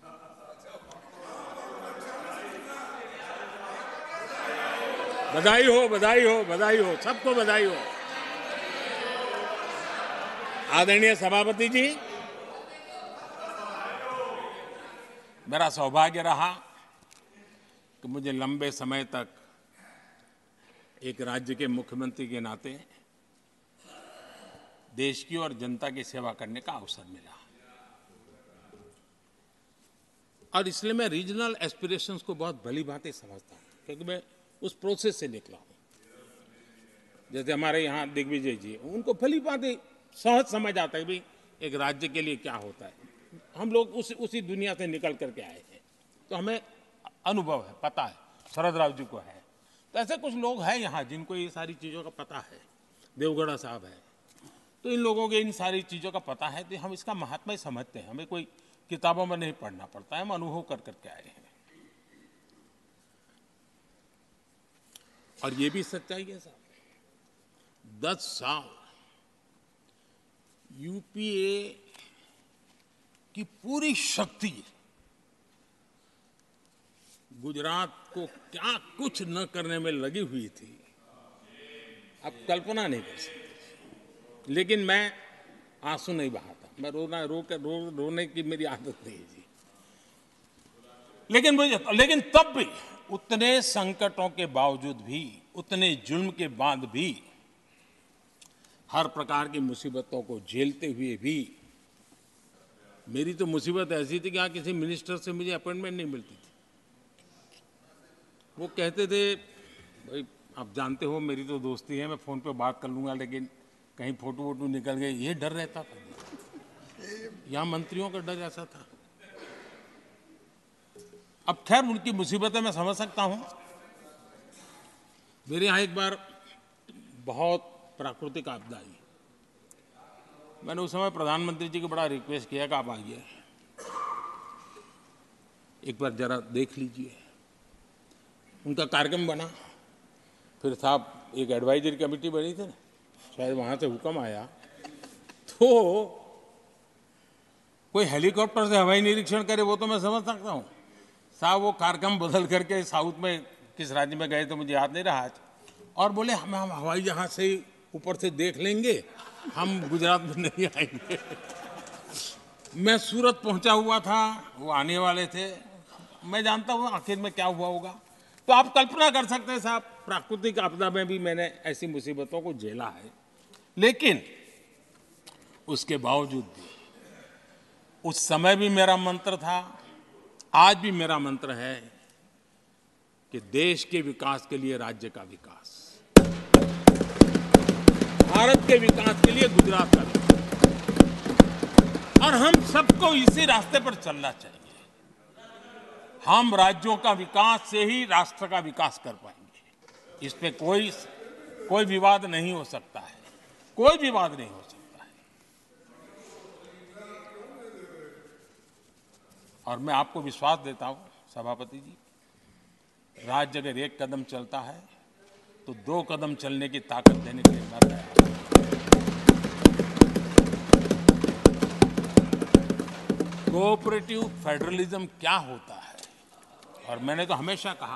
बधाई हो, बधाई हो, बधाई हो, सबको बधाई हो। आदरणीय सभापति जी, मेरा सौभाग्य रहा कि मुझे लंबे समय तक एक राज्य के मुख्यमंत्री के नाते देश की और जनता की सेवा करने का अवसर मिला और इसलिए मैं रीजनल एस्पिरेशंस को बहुत भली भांति समझता हूं, क्योंकि मैं उस प्रोसेस से निकला हूं। जैसे हमारे यहाँ दिग्विजय जी, उनको भली भांति सहज समझ आता है भाई एक राज्य के लिए क्या होता है। हम लोग उसी दुनिया से निकल करके आए हैं, तो हमें अनुभव है, पता है। शरद राव जी को है, तो ऐसे कुछ लोग हैं यहाँ जिनको ये सारी चीज़ों का पता है। देवगढ़ा साहब है, तो इन लोगों के इन सारी चीज़ों का पता है, तो हम इसका महात्मा समझते हैं। हमें कोई किताबों में नहीं पढ़ना पड़ता है, हम अनुभव कर करके आए हैं। और ये भी सच्चाई है साहब, 10 साल यूपीए की पूरी शक्ति गुजरात को क्या कुछ न करने में लगी हुई थी, आप कल्पना नहीं कर सकते। लेकिन मैं आंसू नहीं बहाता। मैं रोने की मेरी आदत नहीं है जी। लेकिन तब भी उतने संकटों के बावजूद भी, उतने जुल्म के बाद भी, हर प्रकार की मुसीबतों को झेलते हुए भी, मेरी तो मुसीबत ऐसी थी कि यहाँ किसी मिनिस्टर से मुझे अपॉइंटमेंट नहीं मिलती थी। वो कहते थे, भाई आप जानते हो मेरी तो दोस्ती है, मैं फ़ोन पे बात कर लूँगा, लेकिन कहीं फोटो वोटो निकल गए, ये डर रहता था। यहाँ मंत्रियों का डर ऐसा था। अब खैर उनकी मुसीबतें मैं समझ सकता हूँ। मेरे यहाँ एक बार बहुत प्राकृतिक आपदा आई। मैंने उस समय प्रधानमंत्री जी को बड़ा रिक्वेस्ट किया कि आप आइए, एक बार जरा देख लीजिए। उनका कार्यक्रम बना, फिर साहब एक एडवाइजरी कमेटी बनी थी ना, शायद वहाँ से हुक्म आया, तो कोई हेलीकॉप्टर से हवाई निरीक्षण करे वो तो मैं समझ सकता हूँ। साहब वो कार्यक्रम बदल करके साउथ में किस राज्य में गए तो मुझे याद नहीं रहा आज, और बोले हम हवाई जहाज से ऊपर से देख लेंगे, हम गुजरात में नहीं आएंगे। मैं सूरत पहुंचा हुआ था, वो आने वाले थे, मैं जानता हूँ आखिर में क्या हुआ होगा। तो आप कल्पना कर सकते हैं साहब, प्राकृतिक आपदा में भी मैंने ऐसी मुसीबतों को झेला है, लेकिन उसके बावजूद भी उस समय भी मेरा मंत्र था, आज भी मेरा मंत्र है कि देश के विकास के लिए राज्य का विकास, भारत के विकास के लिए गुजरात का विकास, और हम सबको इसी रास्ते पर चलना चाहिए। हम राज्यों का विकास से ही राष्ट्र का विकास कर पाएंगे। इस पे कोई विवाद नहीं हो सकता है, कोई विवाद नहीं हो सकता है। और मैं आपको विश्वास देता हूं सभापति जी, राज्य अगर एक कदम चलता है तो 2 कदम चलने की ताकत देने के लिए मैं तैयार हूं। कोऑपरेटिव फेडरलिज्म क्या होता है, और मैंने तो हमेशा कहा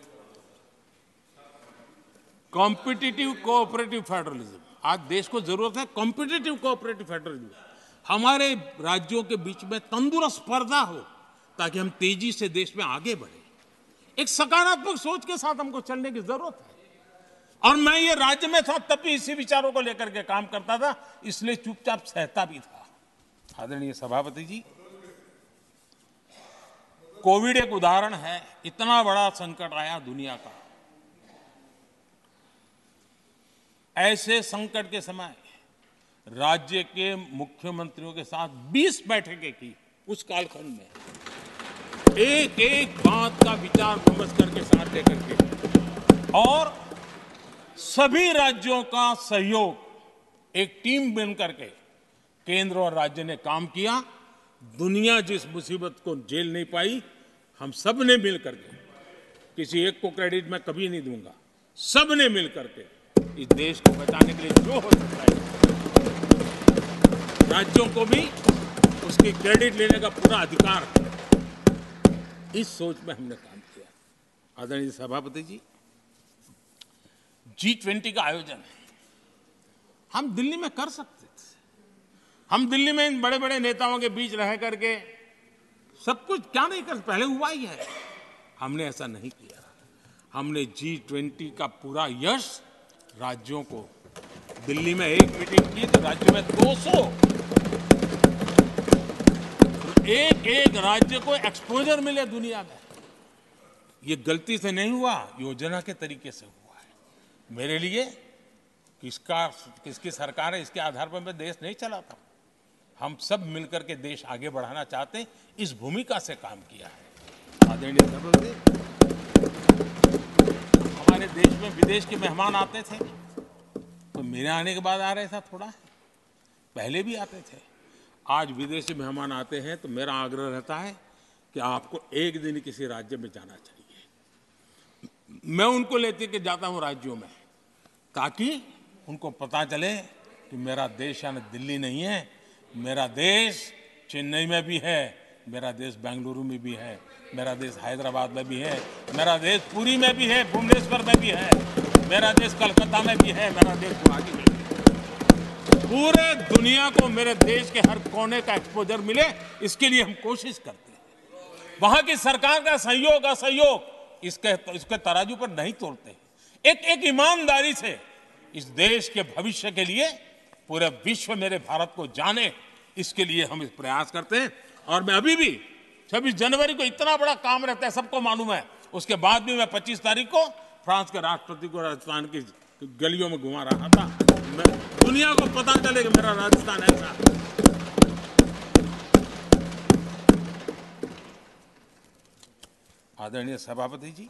कॉम्पिटिटिव कोऑपरेटिव फेडरलिज्म। आज देश को जरूरत है कॉम्पिटिटिव कोऑपरेटिव फेडरलिज्म। हमारे राज्यों के बीच में तंदुरुस्त स्पर्धा हो ताकि हम तेजी से देश में आगे बढ़े। एक सकारात्मक सोच के साथ हमको चलने की जरूरत है। और मैं ये राज्य में था तब भी इसी विचारों को लेकर के काम करता था, इसलिए चुपचाप सहता भी था। आदरणीय सभापति जी, कोविड एक उदाहरण है। इतना बड़ा संकट आया दुनिया का, ऐसे संकट के समय राज्य के मुख्यमंत्रियों के साथ 20 बैठकें की। उस कालखंड में एक एक बात का विचार विमर्श करके साथ लेकर के, और सभी राज्यों का सहयोग, एक टीम बन करके केंद्र और राज्य ने काम किया। दुनिया जिस मुसीबत को झेल नहीं पाई, हम सब ने मिल करके, किसी एक को क्रेडिट मैं कभी नहीं दूंगा, सब ने मिल करके इस देश को बचाने के लिए जो हो सकता है, राज्यों को भी उसकी क्रेडिट लेने का पूरा अधिकार है। इस सोच में हमने काम किया। आदरणीय सभापति जी, G20 का आयोजन हम दिल्ली में कर सकते थे। हम दिल्ली में इन बड़े बड़े नेताओं के बीच रह करके सब कुछ क्या नहीं कर, पहले हुआ ही है। हमने ऐसा नहीं किया। हमने G20 का पूरा यश राज्यों को, दिल्ली में एक मीटिंग की तो राज्य में 200, एक एक राज्य को एक्सपोजर मिले दुनिया में। ये गलती से नहीं हुआ, योजना के तरीके से हुआ है। मेरे लिए किसकी सरकार है इसके आधार पर मैं देश नहीं चलाता। हम सब मिलकर के देश आगे बढ़ाना चाहते, इस भूमिका से काम किया है। आदरणीय सभापति, हमारे देश में विदेश के मेहमान आते थे तो मेरे आने के बाद आ रहे था, थोड़ा पहले भी आते थे। आज विदेशी मेहमान आते हैं तो मेरा आग्रह रहता है कि आपको एक दिन किसी राज्य में जाना चाहिए। मैं उनको लेते के जाता हूं राज्यों में, ताकि उनको पता चले कि मेरा देश यानी दिल्ली नहीं है, मेरा देश चेन्नई में भी है, मेरा देश बेंगलुरु में भी है, मेरा देश हैदराबाद में भी है, मेरा देश पुरी में भी है, भुवनेश्वर में भी है, मेरा देश कलकत्ता में भी है, मेरा देश गुवाहाटी में भी है। पूरे दुनिया को मेरे देश के हर कोने का एक्सपोजर मिले, इसके लिए हम कोशिश करते हैं। वहां की सरकार का सहयोग असहयोग इसके तराजू पर नहीं तोड़ते। एक ईमानदारी से इस देश के भविष्य के लिए पूरे विश्व मेरे भारत को जाने, इसके लिए हम इस प्रयास करते हैं। और मैं अभी भी 26 जनवरी को इतना बड़ा काम रहता है, सबको मालूम है। उसके बाद भी मैं 25 तारीख को फ्रांस के राष्ट्रपति को राजस्थान की गलियों में घुमा रहा था। मैं दुनिया को पता चले कि मेरा राजस्थान ऐसा है। आदरणीय सभापति जी,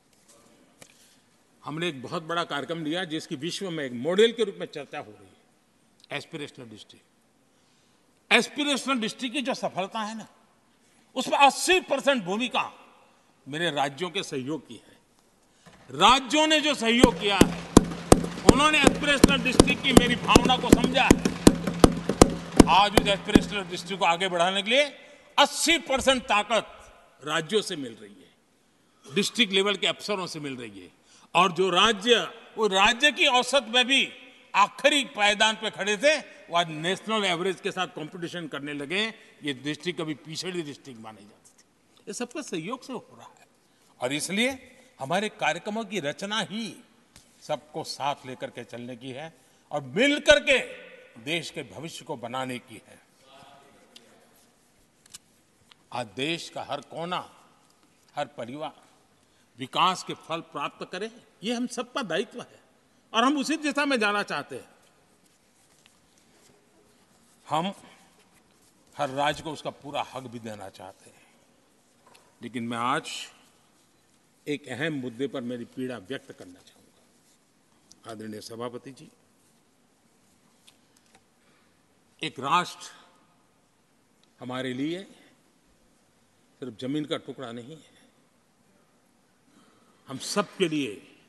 हमने एक बहुत बड़ा कार्यक्रम लिया जिसकी विश्व में एक मॉडल के रूप में चर्चा हो रही है, एस्पिरेशनल डिस्ट्रिक्ट। एस्पिरेशनल डिस्ट्रिक्ट की जो सफलता है ना, उसमें 80% भूमिका मेरे राज्यों के सहयोग की है। राज्यों ने जो सहयोग किया है, उन्होंने एस्पिरेशनल डिस्ट्रिक्ट की मेरी भावना को समझा है। आज उस एस्पिरेशनल डिस्ट्रिक्ट को आगे बढ़ाने के लिए 80% ताकत राज्यों से मिल रही है, डिस्ट्रिक्ट लेवल के अफसरों से मिल रही है। और जो राज्य, वो राज्य की औसत में भी आखिरी पायदान पे खड़े थे, वो आज नेशनल एवरेज के साथ कंपटीशन करने लगे। ये डिस्ट्रिक्ट कभी पिछड़ी डिस्ट्रिक्ट मानी जाती थी। ये सबका सहयोग से हो रहा है। और इसलिए हमारे कार्यक्रमों की रचना ही सबको साथ लेकर के चलने की है और मिल करके देश के भविष्य को बनाने की है। आज देश का हर कोना, हर परिवार विकास के फल प्राप्त करे, ये हम सबका दायित्व है और हम उसी दिशा में जाना चाहते हैं। हम हर राज्य को उसका पूरा हक भी देना चाहते हैं। लेकिन मैं आज एक अहम मुद्दे पर मेरी पीड़ा व्यक्त करना चाहूंगा। आदरणीय सभापति जी, एक राष्ट्र हमारे लिए सिर्फ जमीन का टुकड़ा नहीं है, हम सबके लिए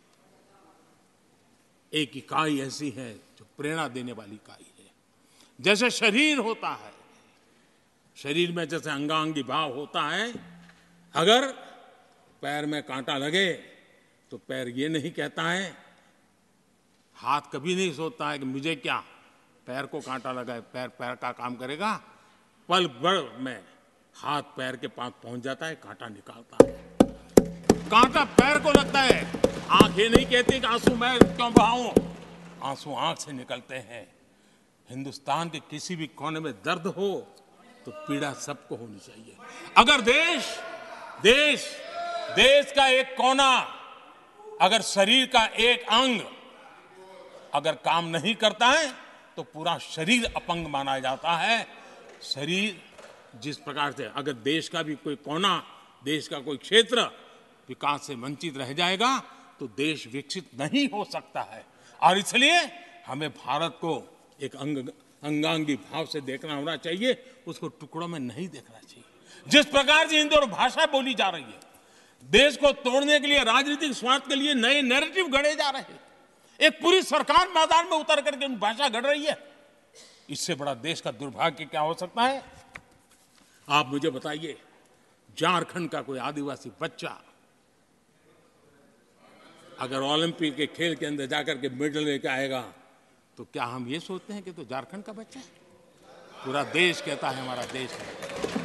एक इकाई ऐसी है जो प्रेरणा देने वाली इकाई है। जैसे शरीर होता है, शरीर में जैसे अंगांगी भाव होता है, अगर पैर में कांटा लगे तो पैर ये नहीं कहता है, हाथ कभी नहीं सोचता है कि मुझे क्या, पैर को कांटा लगा है, पैर पैर का काम करेगा। पल भर में हाथ पैर के पास पहुंच जाता है, कांटा निकालता है। कांटा पैर को लगता है, आंख ये नहीं कहती कि आंसू मैं क्यों बहाऊं, आंसू आंख से निकलते हैं। हिंदुस्तान के किसी भी कोने में दर्द हो तो पीड़ा सबको होनी चाहिए। अगर देश का एक कोना, अगर शरीर का एक अंग अगर काम नहीं करता है तो पूरा शरीर अपंग माना जाता है। शरीर जिस प्रकार से, अगर देश का भी कोई कोना, देश का कोई क्षेत्र विकास से वंचित रह जाएगा तो देश विकसित नहीं हो सकता है। और इसलिए हमें भारत को एक अंगांगी भाव से देखना होना चाहिए, उसको टुकड़ों में नहीं देखना चाहिए। जिस प्रकार से हिंदी और भाषा बोली जा रही है, देश को तोड़ने के लिए, राजनीतिक स्वार्थ के लिए नए नैरेटिव गढ़े जा रहे हैं। एक पूरी सरकार मैदान में उतर करके भाषा गढ़ रही है। इससे बड़ा देश का दुर्भाग्य क्या हो सकता है? आप मुझे बताइए, झारखंड का कोई आदिवासी बच्चा अगर ओलंपिक के खेल के अंदर जाकर के मेडल लेकर आएगा तो क्या हम ये सोचते हैं कि तो झारखंड का बच्चा है? पूरा देश कहता है हमारा देश है।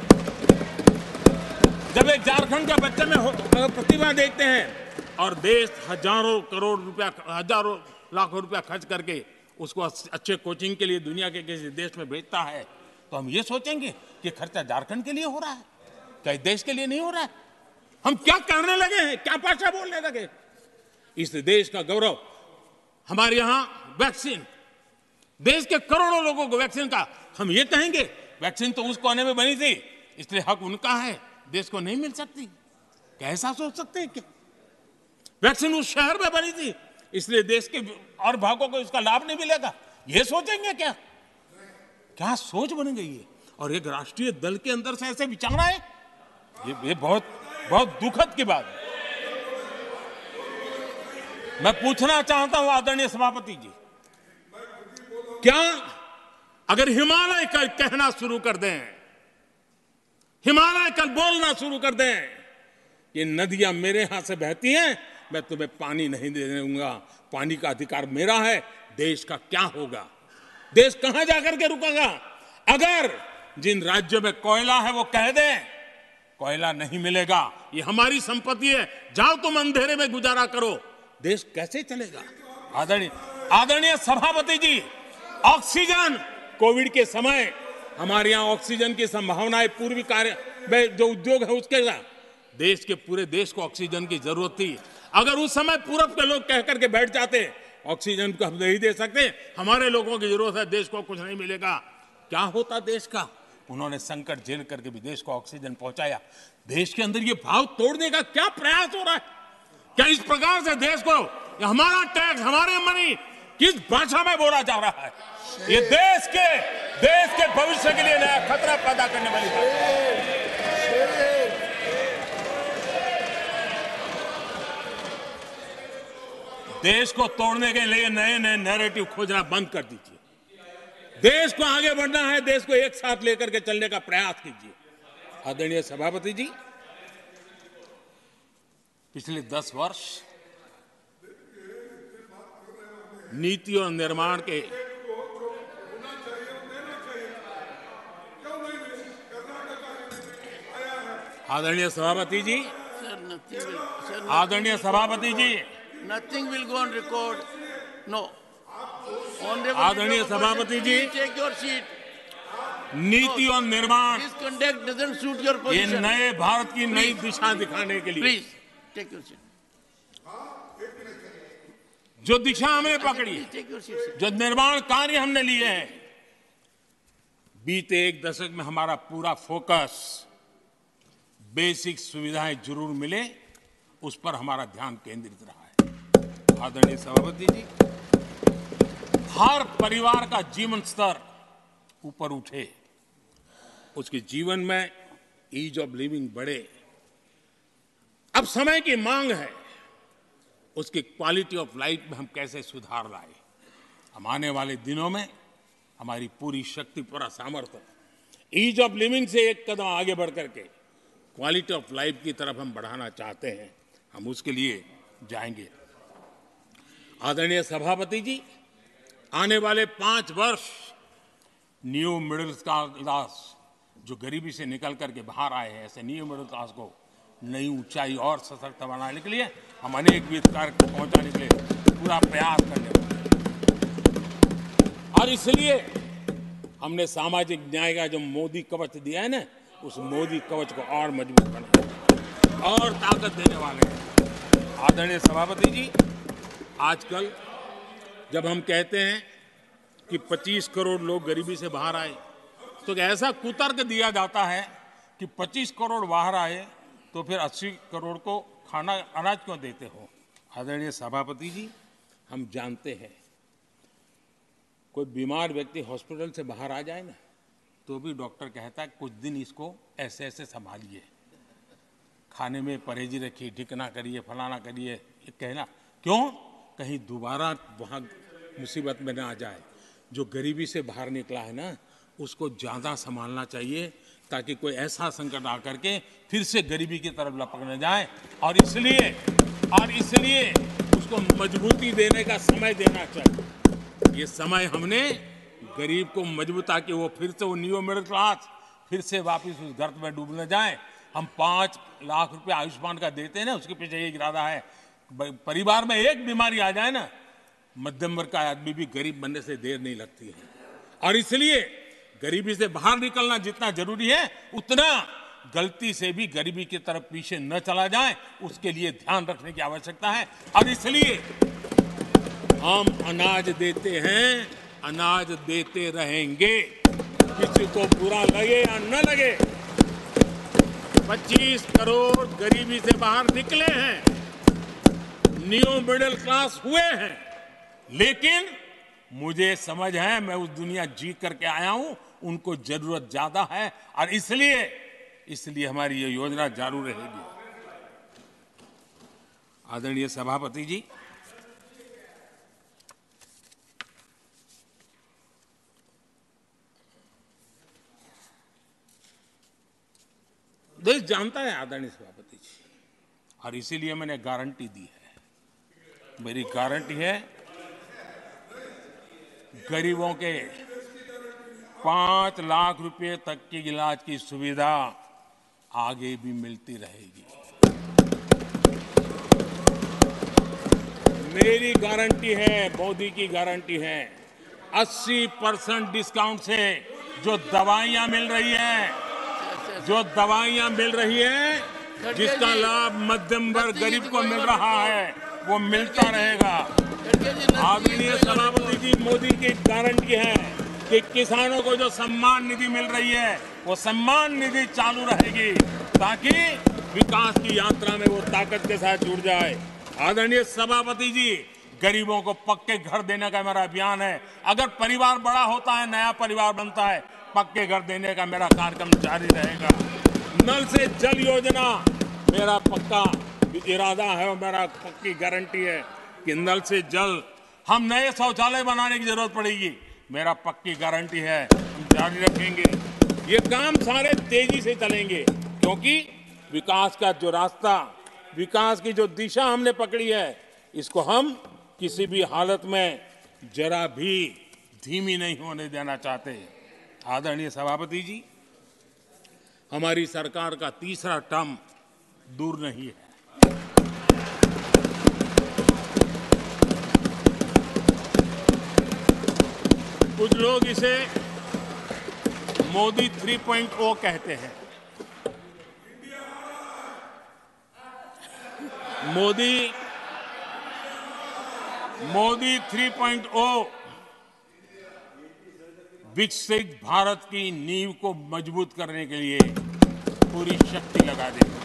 जब एक झारखंड के बच्चे में प्रतिभा देखते हैं और देश हजारों करोड़ रुपया, हजारों लाखों रुपया खर्च करके उसको अच्छे कोचिंग के लिए दुनिया के किसी देश में भेजता है, तो हम ये सोचेंगे कि खर्चा झारखंड के लिए हो रहा है, क्या देश के लिए नहीं हो रहा है? हम क्या करने लगे हैं, क्या भाषा बोलने लगे? इस देश का गौरव, हमारे यहां वैक्सीन, देश के करोड़ों लोगों को वैक्सीन का, हम ये कहेंगे वैक्सीन तो उस कोने में बनी थी इसलिए हक उनका है, देश को नहीं मिल सकती? कैसा सोच सकते हैं? क्या वैक्सीन उस शहर में बनी थी इसलिए देश के और भागों को इसका लाभ नहीं मिलेगा? ये सोचेंगे क्या? क्या सोच बन गई है? और एक राष्ट्रीय दल के अंदर से ऐसे विचार आए, ये बहुत बहुत दुखद की बात है। मैं पूछना चाहता हूं आदरणीय सभापति जी, क्या अगर हिमालय कल कहना शुरू कर दें, हिमालय कल बोलना शुरू कर दें कि नदियां मेरे यहां से बहती हैं, मैं तुम्हें पानी नहीं देने दूंगा, पानी का अधिकार मेरा है, देश का क्या होगा? देश कहां जाकर के रुकेगा? अगर जिन राज्यों में कोयला है वो कह दें कोयला नहीं मिलेगा, ये हमारी संपत्ति है, जाओ तुम अंधेरे में गुजारा करो, देश कैसे चलेगा? आदरणीय सभापति जी, ऑक्सीजन, कोविड के समय हमारे यहां ऑक्सीजन की संभावनाएं पूर्वी कार्य में जो उद्योग है उसके साथ देश के पूरे देश को ऑक्सीजन की जरूरत थी। अगर उस समय पूरब के लोग कह करके बैठ जाते ऑक्सीजन को हम नहीं दे सकते, हमारे लोगों की जरूरत है, देश को कुछ नहीं मिलेगा, क्या होता देश का? उन्होंने संकट झेल करके भी देश को ऑक्सीजन पहुंचाया। देश के अंदर ये भाव तोड़ने का क्या प्रयास हो रहा है? क्या इस प्रकार से देश को हमारा टैक्स, हमारे मनी किस भाषा में बोला जा रहा है? ये देश के भविष्य के लिए नया खतरा पैदा करने वाली बात है। देश को तोड़ने के लिए नए नए नैरेटिव खोजना बंद कर दीजिए। देश को आगे बढ़ना है, देश को एक साथ लेकर के चलने का प्रयास कीजिए। आदरणीय सभापति जी, पिछले 10 वर्ष नीति और निर्माण के आदरणीय सभापति जी, आदरणीय सभापति जी, nothing will go on record. No. आदरणीय सभापति जी, take your seat. नीति और निर्माण, This conduct doesn't suit your ये position. नए भारत की नई दिशा दिखाने के लिए Please take your seat. जो दिशा हमने पकड़ी है, Take your seat, sir. जो निर्माण कार्य हमने लिए हैं, बीते एक दशक में हमारा पूरा फोकस बेसिक सुविधाएं जरूर मिले उस पर हमारा ध्यान केंद्रित रहा है। आदरणीय सभापति जी, हर परिवार का जीवन स्तर ऊपर उठे, उसके जीवन में ईज ऑफ लिविंग बढ़े। अब समय की मांग है, उसकी क्वालिटी ऑफ लाइफ में हम कैसे सुधार लाए। हम आने वाले दिनों में हमारी पूरी शक्ति, पूरा सामर्थ्य ईज ऑफ लिविंग से एक कदम आगे बढ़ करके क्वालिटी ऑफ लाइफ की तरफ हम बढ़ाना चाहते हैं, हम उसके लिए जाएंगे। आदरणीय सभापति जी, आने वाले 5 वर्ष न्यू मिडिल क्लास जो गरीबी से निकल करके बाहर आए हैं, ऐसे न्यू मिडिल क्लास को नई ऊंचाई और सशक्त बनाने के लिए हम अनेक विध कार्यक्रम पहुंचाने के लिए पूरा प्रयास करने वाले हैं। और इसलिए हमने सामाजिक न्याय का जो मोदी कवच दिया है ना, उस मोदी कवच को और मजबूत बनाए और ताकत देने वाले हैं। आदरणीय सभापति जी, आजकल जब हम कहते हैं कि 25 करोड़ लोग गरीबी से बाहर आए, तो ऐसा कुतर्क दिया जाता है कि 25 करोड़ बाहर आए तो फिर 80 करोड़ को खाना अनाज क्यों देते हो? आदरणीय सभापति जी, हम जानते हैं कोई बीमार व्यक्ति हॉस्पिटल से बाहर आ जाए ना, तो भी डॉक्टर कहता है कुछ दिन इसको ऐसे ऐसे संभालिए, खाने में परहेजी रखिए, ढिकना करिए, फलाना करिए, ये कहना क्यों? कहीं दोबारा वहाँ मुसीबत में ना आ जाए। जो गरीबी से बाहर निकला है ना, उसको ज़्यादा संभालना चाहिए ताकि कोई ऐसा संकट आकर के फिर से गरीबी की तरफ लपक न जाए। और इसलिए उसको मजबूती देने का समय देना चाहिए। ये समय हमने गरीब को मजबूत, ताकि वो फिर से वो न्यू मिडिल क्लास फिर से वापस उस गर्त में डूब न जाए। हम 5 लाख रुपए आयुष्मान का देते हैं ना, उसके पीछे ये इरादा है, परिवार में एक बीमारी आ जाए ना, मध्यम वर्ग का आदमी भी गरीब बनने से देर नहीं लगती है। और इसलिए गरीबी से बाहर निकलना जितना जरूरी है, उतना गलती से भी गरीबी की तरफ पीछे न चला जाए, उसके लिए ध्यान रखने की आवश्यकता है। और इसलिए हम अनाज देते हैं, अनाज देते रहेंगे, किसी को बुरा लगे या न लगे। 25 करोड़ गरीबी से बाहर निकले हैं, न्यू मिडिल क्लास हुए हैं, लेकिन मुझे समझ है, मैं उस दुनिया जी करके आया हूं, उनको जरूरत ज्यादा है। और इसलिए हमारी ये योजना जारी रहेगी। आदरणीय सभापति जी, देश जानता है आदरणीय सभापति जी, और इसीलिए मैंने गारंटी दी है। मेरी गारंटी है गरीबों के 5 लाख रुपए तक की इलाज की सुविधा आगे भी मिलती रहेगी। मेरी गारंटी है, मोदी की गारंटी है, 80% डिस्काउंट से जो दवाइयां मिल रही हैं, जिसका लाभ मध्यम वर्ग गरीब को मिल रहा है, वो मिलता रहेगा। आदरणीय सभापति जी, मोदी की गारंटी है कि किसानों को जो सम्मान निधि मिल रही है, वो सम्मान निधि चालू रहेगी ताकि विकास की यात्रा में वो ताकत के साथ जुड़ जाए। आदरणीय सभापति जी, गरीबों को पक्के घर देने का मेरा अभियान है। अगर परिवार बड़ा होता है, नया परिवार बनता है, पक्के घर देने का मेरा कार्यक्रम जारी रहेगा। नल से जल योजना मेरा पक्का इरादा है और मेरा पक्की गारंटी है कि नल से जल, हम नए शौचालय बनाने की जरूरत पड़ेगी, मेरा पक्की गारंटी है, हम जारी रखेंगे। ये काम सारे तेजी से चलेंगे क्योंकि विकास का जो रास्ता, विकास की जो दिशा हमने पकड़ी है, इसको हम किसी भी हालत में जरा भी धीमी नहीं होने देना चाहते। आदरणीय सभापति जी, हमारी सरकार का तीसरा टर्म दूर नहीं है। कुछ लोग इसे मोदी 3.0 कहते हैं। मोदी 3.0 विकसित भारत की नींव को मजबूत करने के लिए पूरी शक्ति लगा देंगे।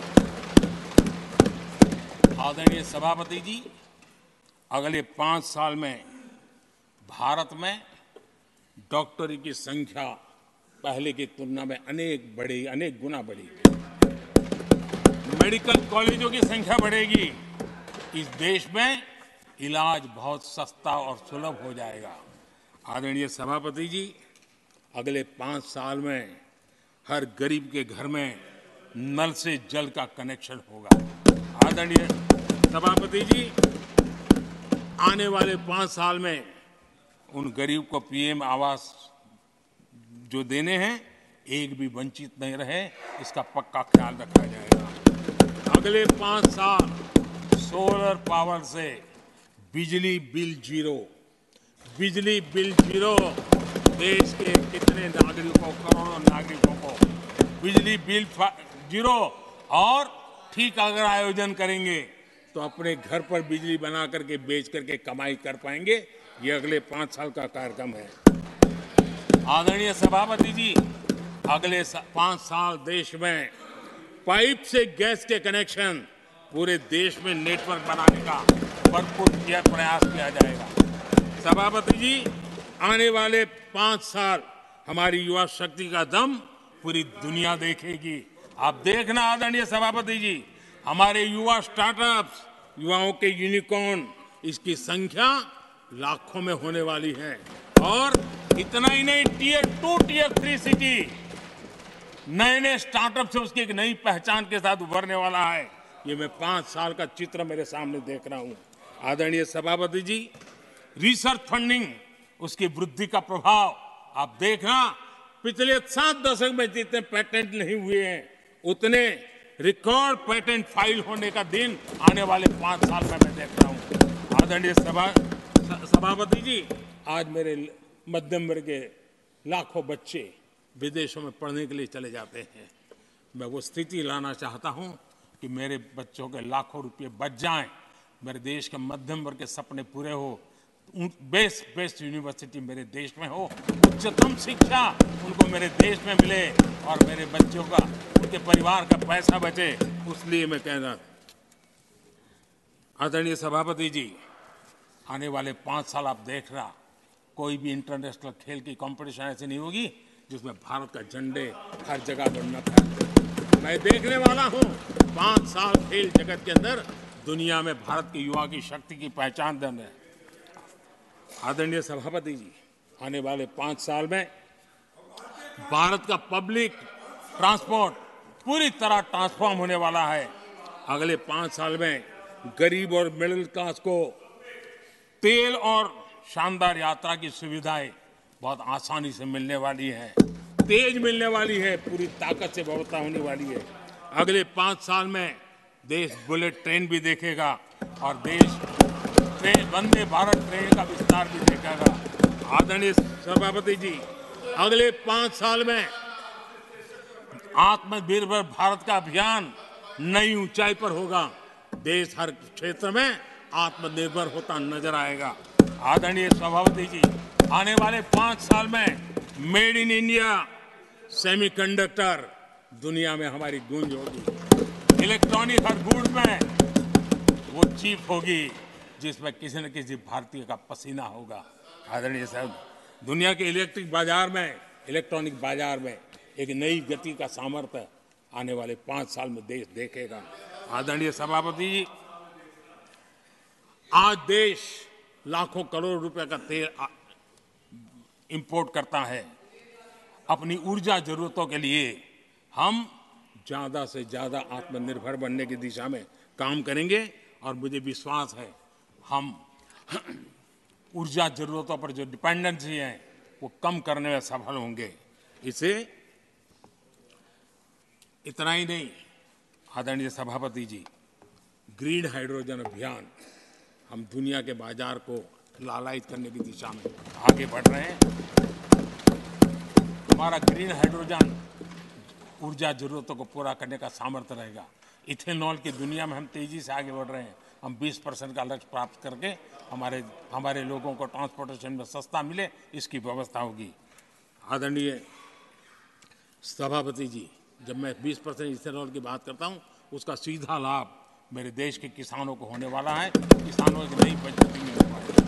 आदरणीय सभापति जी, अगले 5 साल में भारत में डॉक्टरों की संख्या पहले की तुलना में अनेक गुना बढ़ेगी। मेडिकल कॉलेजों की संख्या बढ़ेगी। इस देश में इलाज बहुत सस्ता और सुलभ हो जाएगा। आदरणीय सभापति जी, अगले 5 साल में हर गरीब के घर में नल से जल का कनेक्शन होगा। आदरणीय सभापति जी, आने वाले 5 साल में उन गरीब को पीएम आवास जो देने हैं, एक भी वंचित नहीं रहे, इसका पक्का ख्याल रखा जाएगा। अगले 5 साल सोलर पावर से बिजली बिल जीरो, देश के कितने नागरिकों, करोड़ों नागरिकों को बिजली बिल जीरो, और ठीक अगर आयोजन करेंगे तो अपने घर पर बिजली बना करके बेच करके कमाई कर पाएंगे। ये अगले 5 साल का कार्यक्रम है। आदरणीय सभापति जी, अगले 5 साल देश में पाइप से गैस के कनेक्शन पूरे देश में नेटवर्क बनाने का भरपूर प्रयास किया जाएगा। सभापति जी, आने वाले 5 साल हमारी युवा शक्ति का दम पूरी दुनिया देखेगी। आप देखना आदरणीय सभापति जी, हमारे युवा स्टार्टअप्स, युवाओं के यूनिकॉर्न, इसकी संख्या लाखों में होने वाली है। और इतना ही नहीं, टियर 2, टियर 3 सिटी नए स्टार्टअप से उसकी एक नई पहचान के साथ उभरने वाला है। ये मैं 5 साल का चित्र मेरे सामने देख रहा हूं। आदरणीय सभापति जी, रिसर्च फंडिंग, उसकी वृद्धि का प्रभाव आप देखना, पिछले 7 दशक में जितने पेटेंट नहीं हुए हैं, उतने रिकॉर्ड पेटेंट फाइल होने का दिन आने वाले 5 साल में मैं देख रहा हूं। आदरणीय सभापति जी, आज मेरे मध्यम वर्ग के लाखों बच्चे विदेशों में पढ़ने के लिए चले जाते हैं। मैं वो स्थिति लाना चाहता हूं कि मेरे बच्चों के लाखों रुपए बच जाएं, मेरे देश के मध्यम वर्ग के सपने पूरे हो, बेस्ट यूनिवर्सिटी मेरे देश में हो, उच्चतम शिक्षा उनको मेरे देश में मिले और मेरे बच्चों का, उनके परिवार का पैसा बचे। उसलिए मैं कह रहा, आदरणीय सभापति जी, आने वाले 5 साल आप देख रहा, कोई भी इंटरनेशनल खेल की कंपटीशन ऐसी नहीं होगी जिसमें भारत का झंडे हर जगह पर न फहरते। मैं देखने वाला हूं 5 साल खेल जगत के अंदर दुनिया में भारत के युवा की शक्ति की पहचान देने। आदरणीय सभापति जी, आने वाले 5 साल में भारत का पब्लिक ट्रांसपोर्ट पूरी तरह ट्रांसफॉर्म होने वाला है। अगले 5 साल में गरीब और मिडिल क्लास को तेल और शानदार यात्रा की सुविधाएं बहुत आसानी से मिलने वाली है, तेज मिलने वाली है, पूरी ताकत से व्यवस्था होने वाली है। अगले 5 साल में देश बुलेट ट्रेन भी देखेगा और देश ट्रेन वंदे भारत ट्रेन का विस्तार भी देखेगा। आदरणीय सभापति जी, अगले 5 साल में आत्मनिर्भर भारत का अभियान नई ऊंचाई पर होगा। देश हर क्षेत्र में आत्मनिर्भर होता नजर आएगा। आदरणीय सभापति जी, आने वाले 5 साल में मेड इन इंडिया सेमीकंडक्टर दुनिया में हमारी गूंज होगी। इलेक्ट्रॉनिक हर गुड्स में वो चीप होगी जिसमें किसी न किसी भारतीय का पसीना होगा। आदरणीय साहब, दुनिया के इलेक्ट्रिक बाजार में, इलेक्ट्रॉनिक बाजार में एक नई गति का सामर्थ्य आने वाले 5 साल में देश देखेगा। आदरणीय सभापति जी, आज देश लाखों करोड़ रुपए का तेल इंपोर्ट करता है। अपनी ऊर्जा जरूरतों के लिए हम ज्यादा से ज्यादा आत्मनिर्भर बनने की दिशा में काम करेंगे और मुझे विश्वास है हम ऊर्जा जरूरतों पर जो डिपेंडेंसी है वो कम करने में सफल होंगे। इसे इतना ही नहीं, आदरणीय सभापति जी, ग्रीन हाइड्रोजन अभियान हम दुनिया के बाजार को लालायित करने की दिशा में आगे बढ़ रहे हैं। हमारा ग्रीन हाइड्रोजन ऊर्जा जरूरतों को पूरा करने का सामर्थ्य रहेगा। इथेनॉल की दुनिया में हम तेजी से आगे बढ़ रहे हैं। हम 20% का लक्ष्य प्राप्त करके हमारे लोगों को ट्रांसपोर्टेशन में सस्ता मिले, इसकी व्यवस्था होगी। आदरणीय सभापति जी, जब मैं 20% इथेनॉल की बात करता हूं, उसका सीधा लाभ मेरे देश के किसानों को होने वाला है। किसानों की नई बचत मिलने वाली है।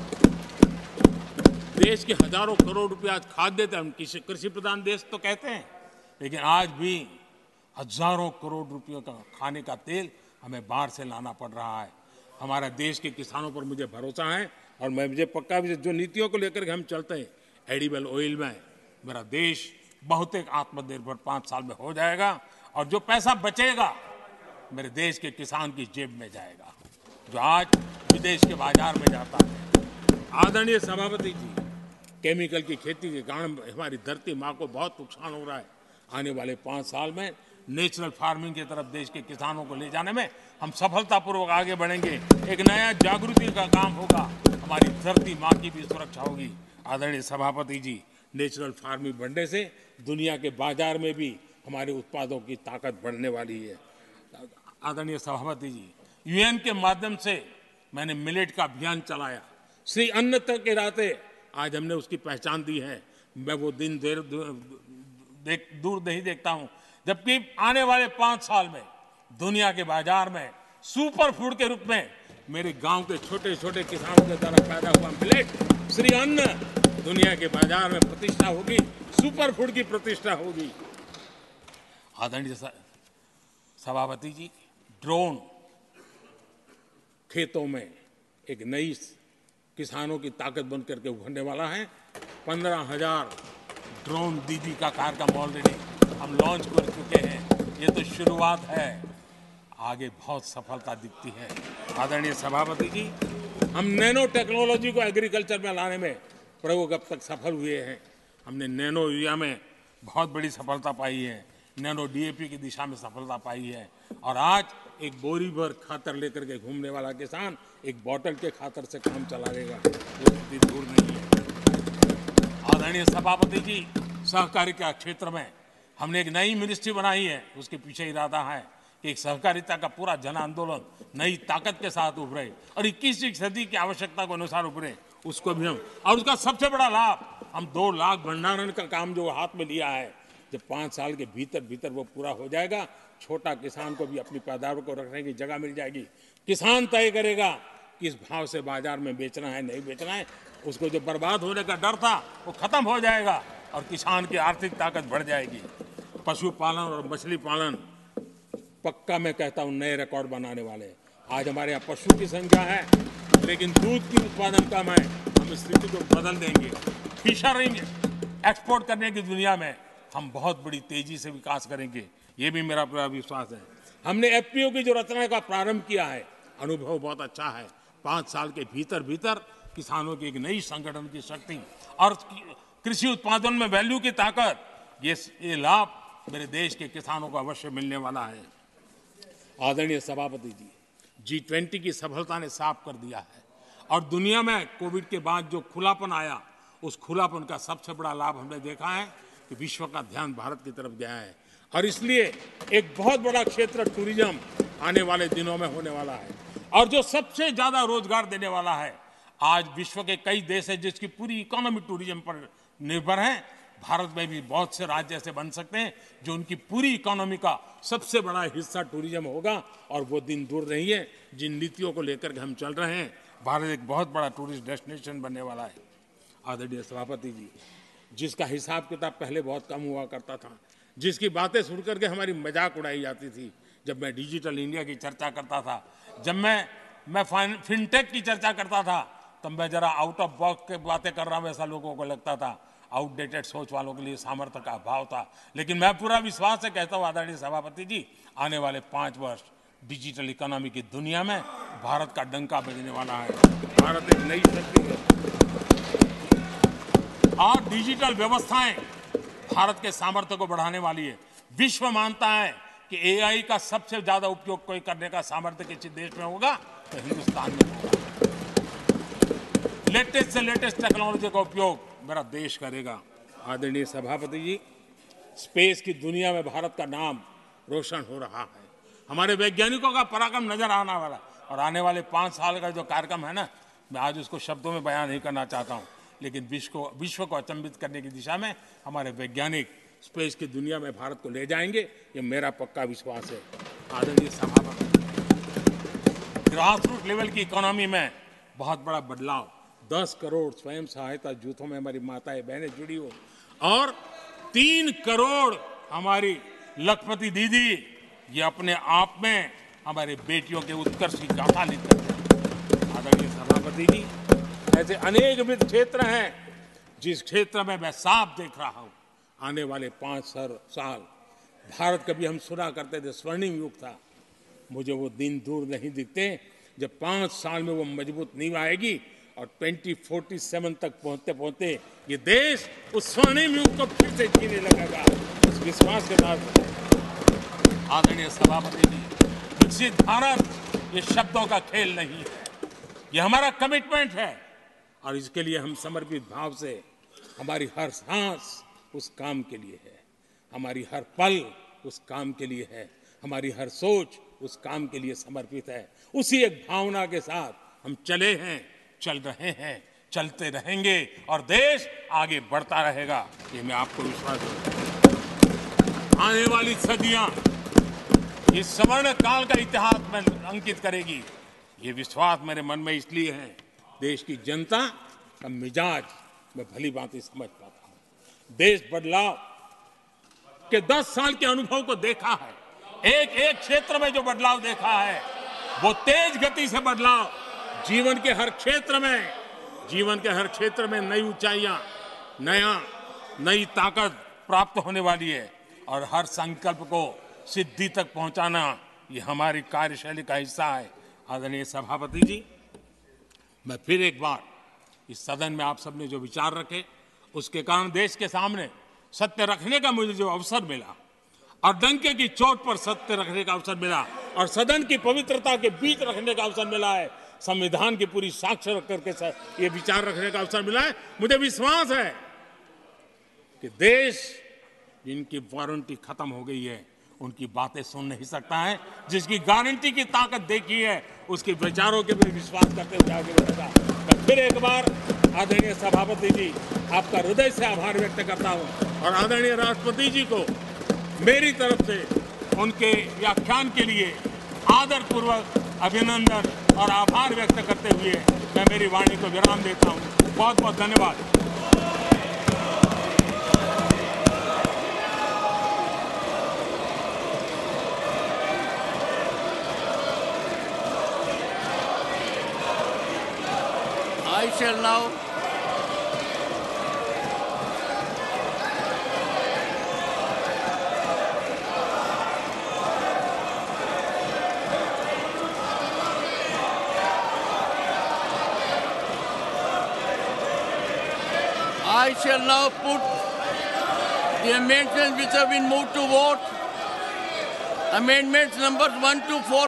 देश के हजारों करोड़ रुपए आज खाद्य तेल, हम कृषि प्रधान देश तो कहते हैं, लेकिन आज भी हजारों करोड़ रुपयों का खाने का तेल हमें बाहर से लाना पड़ रहा है। हमारा देश के किसानों पर मुझे भरोसा है और मुझे पक्का भी जो नीतियों को लेकर के हम चलते हैं, एडिबल ऑयल में मेरा देश बहुत एक आत्मनिर्भर 5 साल में हो जाएगा और जो पैसा बचेगा मेरे देश के किसान की जेब में जाएगा, जो आज विदेश के बाजार में जाता है। आदरणीय सभापति जी, केमिकल की खेती के कारण हमारी धरती माँ को बहुत नुकसान हो रहा है। आने वाले 5 साल में नेचुरल फार्मिंग की तरफ देश के किसानों को ले जाने में हम सफलतापूर्वक आगे बढ़ेंगे। एक नया जागृति का काम होगा, हमारी धरती माँ की भी सुरक्षा होगी। आदरणीय सभापति जी, नेचुरल फार्मिंग बढ़ने से दुनिया के बाजार में भी हमारे उत्पादों की ताकत बढ़ने वाली है। आदरणीय सभापति जी, यूएन के माध्यम से मैंने मिलेट का अभियान चलाया। श्री अन्न तक के नाते आज हमने उसकी पहचान दी है। मैं वो दिन दूर नहीं देखता हूं जबकि आने वाले 5 साल में दुनिया के बाजार में सुपर फूड के रूप में मेरे गांव के छोटे छोटे किसानों के द्वारा पैदा हुआ मिलेट, श्री अन्न, दुनिया के बाजार में प्रतिष्ठा होगी, सुपर फूड की प्रतिष्ठा होगी। आदरणीय सभापति जी, ड्रोन खेतों में एक नई किसानों की ताकत बन करके उभरने वाला है। 15,000 ड्रोन दीदी का कार्यक्रम ऑलरेडी हम लॉन्च कर चुके हैं। ये तो शुरुआत है, आगे बहुत सफलता दिखती है। आदरणीय सभापति जी, हम नैनो टेक्नोलॉजी को एग्रीकल्चर में लाने में प्रयोग अब तक सफल हुए हैं। हमने नैनो यूरिया में बहुत बड़ी सफलता पाई है, नैनो डीएपी की दिशा में सफलता पाई है और आज एक बोरी भर खातर लेकर के घूमने वाला किसान एक बोतल के खातर से काम चला लेगा, वो इतनी दूर नहीं है। आदरणीय सभापति जी, सहकारिता क्षेत्र में हमने एक नई मिनिस्ट्री बनाई है। उसके पीछे इरादा है कि एक सहकारिता का पूरा जन आंदोलन नई ताकत के साथ उभरे और 21वीं सदी की आवश्यकता के अनुसार उभरे, उसको भी हम, और उसका सबसे बड़ा लाभ हम 2 लाख भंडारण का काम जो हाथ में लिया है, जब 5 साल के भीतर वो पूरा हो जाएगा, छोटा किसान को भी अपनी पैदावार को रखने की जगह मिल जाएगी। किसान तय करेगा किस भाव से बाजार में बेचना है, नहीं बेचना है। उसको जो बर्बाद होने का डर था वो खत्म हो जाएगा और किसान की आर्थिक ताकत बढ़ जाएगी। पशुपालन और मछली पालन पक्का मैं कहता हूँ नए रिकॉर्ड बनाने वाले। आज हमारे यहाँ पशु की संख्या है लेकिन दूध की उत्पादन कम है, हम इस स्थिति को बदल देंगे। फिशरिंग एक्सपोर्ट करने की दुनिया में हम बहुत बड़ी तेजी से विकास करेंगे, ये भी मेरा पूरा विश्वास है। हमने एफपीओ की जो रचना का प्रारंभ किया है, अनुभव बहुत अच्छा है। 5 साल के भीतर किसानों की एक नई संगठन की शक्ति और कृषि उत्पादन में वैल्यू की ताकत, ये लाभ मेरे देश के किसानों को अवश्य मिलने वाला है। आदरणीय सभापति जी, G20 की सफलता ने साफ कर दिया है और दुनिया में कोविड के बाद जो खुलापन आया, उस खुलापन का सबसे बड़ा लाभ हमने देखा है कि विश्व का ध्यान भारत की तरफ गया है और इसलिए एक बहुत बड़ा क्षेत्र टूरिज्म आने वाले दिनों में होने वाला है और जो सबसे ज्यादा रोजगार देने वाला है। आज विश्व के कई देश हैं जिसकी पूरी इकोनॉमी टूरिज्म पर निर्भर है। भारत में भी बहुत से राज्य ऐसे बन सकते हैं जो उनकी पूरी इकोनॉमी का सबसे बड़ा हिस्सा टूरिज्म होगा और वो दिन दूर नहीं है जिन नीतियों को लेकर के हम चल रहे हैं। भारत एक बहुत बड़ा टूरिस्ट डेस्टिनेशन बनने वाला है। आदरणीय सभापति जी, जिसका हिसाब किताब पहले बहुत कम हुआ करता था, जिसकी बातें सुन करके हमारी मजाक उड़ाई जाती थी, जब मैं डिजिटल इंडिया की चर्चा करता था, जब मैं फिनटेक की चर्चा करता था, तब मैं जरा आउट ऑफ बॉक्स की बातें कर रहा हूं ऐसा लोगों को लगता था। आउटडेटेड सोच वालों के लिए सामर्थ्य का अभाव था। लेकिन मैं पूरा विश्वास से कहता हूं आदरणीय सभापति जी, आने वाले 5 वर्ष डिजिटल इकोनॉमी की दुनिया में भारत का डंका बजने वाला है। भारत एक नई शक्ति है और डिजिटल व्यवस्थाएं भारत के सामर्थ्य को बढ़ाने वाली है। विश्व मानता है कि एआई का सबसे ज्यादा उपयोग कोई करने का सामर्थ्य किसी देश में होगा तो हिंदुस्तान में होगा। लेटेस्ट से लेटेस्ट टेक्नोलॉजी का उपयोग मेरा देश करेगा। आदरणीय सभापति जी, स्पेस की दुनिया में भारत का नाम रोशन हो रहा है। हमारे वैज्ञानिकों का पराक्रम नजर आने वाला और आने वाले 5 साल का जो कार्यक्रम है ना, मैं आज उसको शब्दों में बयान नहीं करना चाहता हूं, लेकिन विश्व को अचंभित करने की दिशा में हमारे वैज्ञानिक स्पेस की दुनिया में भारत को ले जाएंगे, ये मेरा पक्का विश्वास है। आदरणीय सभापति, ग्रास रूट लेवल की इकोनॉमी में बहुत बड़ा बदलाव, 10 करोड़ स्वयं सहायता जूथों में हमारी माताएं बहनें जुड़ी हो और 3 करोड़ हमारी लखपति दीदी, ये अपने आप में हमारे बेटियों के उत्कर्ष की गाथा लिखते हैं। आदरणीय सभापति जी, ऐसे अनेक विविध क्षेत्र हैं जिस क्षेत्र में मैं साफ देख रहा हूं आने वाले 5 साल भारत, कभी हम सुना करते थे स्वर्णिम युग था, मुझे वो दिन दूर नहीं दिखते जब 5 साल में वो मजबूत नींव आएगी और 2047 तक पहुंचते पहुंचते ये देश उस स्वर्णिम युग को फिर से जीने लगेगा। उस विश्वास के साथ आदरणीय सभापति जी, विकसित भारत ये शब्दों का खेल नहीं है, ये हमारा कमिटमेंट है और इसके लिए हम समर्पित भाव से, हमारी हर सांस उस काम के लिए है, हमारी हर पल उस काम के लिए है, हमारी हर सोच उस काम के लिए समर्पित है। उसी एक भावना के साथ हम चले हैं, चल रहे हैं, चलते रहेंगे और देश आगे बढ़ता रहेगा, ये मैं आपको विश्वास दूं। आने वाली सदियां इस स्वर्ण काल का इतिहास में अंकित करेगी, ये विश्वास मेरे मन में इसलिए है, देश की जनता का मिजाज मैं भली भांति समझ पाता हूं। देश बदलाव के 10 साल के अनुभव को देखा है, एक क्षेत्र में जो बदलाव देखा है वो तेज गति से बदलाव जीवन के हर क्षेत्र में नई ऊंचाइयां, नई ताकत प्राप्त होने वाली है और हर संकल्प को सिद्धि तक पहुंचाना ये हमारी कार्यशैली का हिस्सा है। आदरणीय सभापति जी, मैं फिर एक बार इस सदन में आप सबने जो विचार रखे उसके कारण देश के सामने सत्य रखने का मुझे जो अवसर मिला और डंके की चोट पर सत्य रखने का अवसर मिला और सदन की पवित्रता के बीच रखने का अवसर मिला है, संविधान की पूरी साक्ष्य रख करके ये विचार रखने का अवसर मिला है, मुझे विश्वास है कि देश जिनकी वारंटी खत्म हो गई है उनकी बातें सुन नहीं सकता है, जिसकी गारंटी की ताकत देखी है उसके विचारों के भी विश्वास करते हुए आगे बढ़ेगा। मैं फिर एक बार आदरणीय सभापति जी आपका हृदय से आभार व्यक्त करता हूं और आदरणीय राष्ट्रपति जी को मेरी तरफ से उनके व्याख्यान के लिए आदरपूर्वक अभिनंदन और आभार व्यक्त करते हुए मैं मेरी वाणी को विराम देता हूं। बहुत बहुत धन्यवाद। I shall now shall now put the amendments which have been moved to vote. Amendments numbers 1 to 4.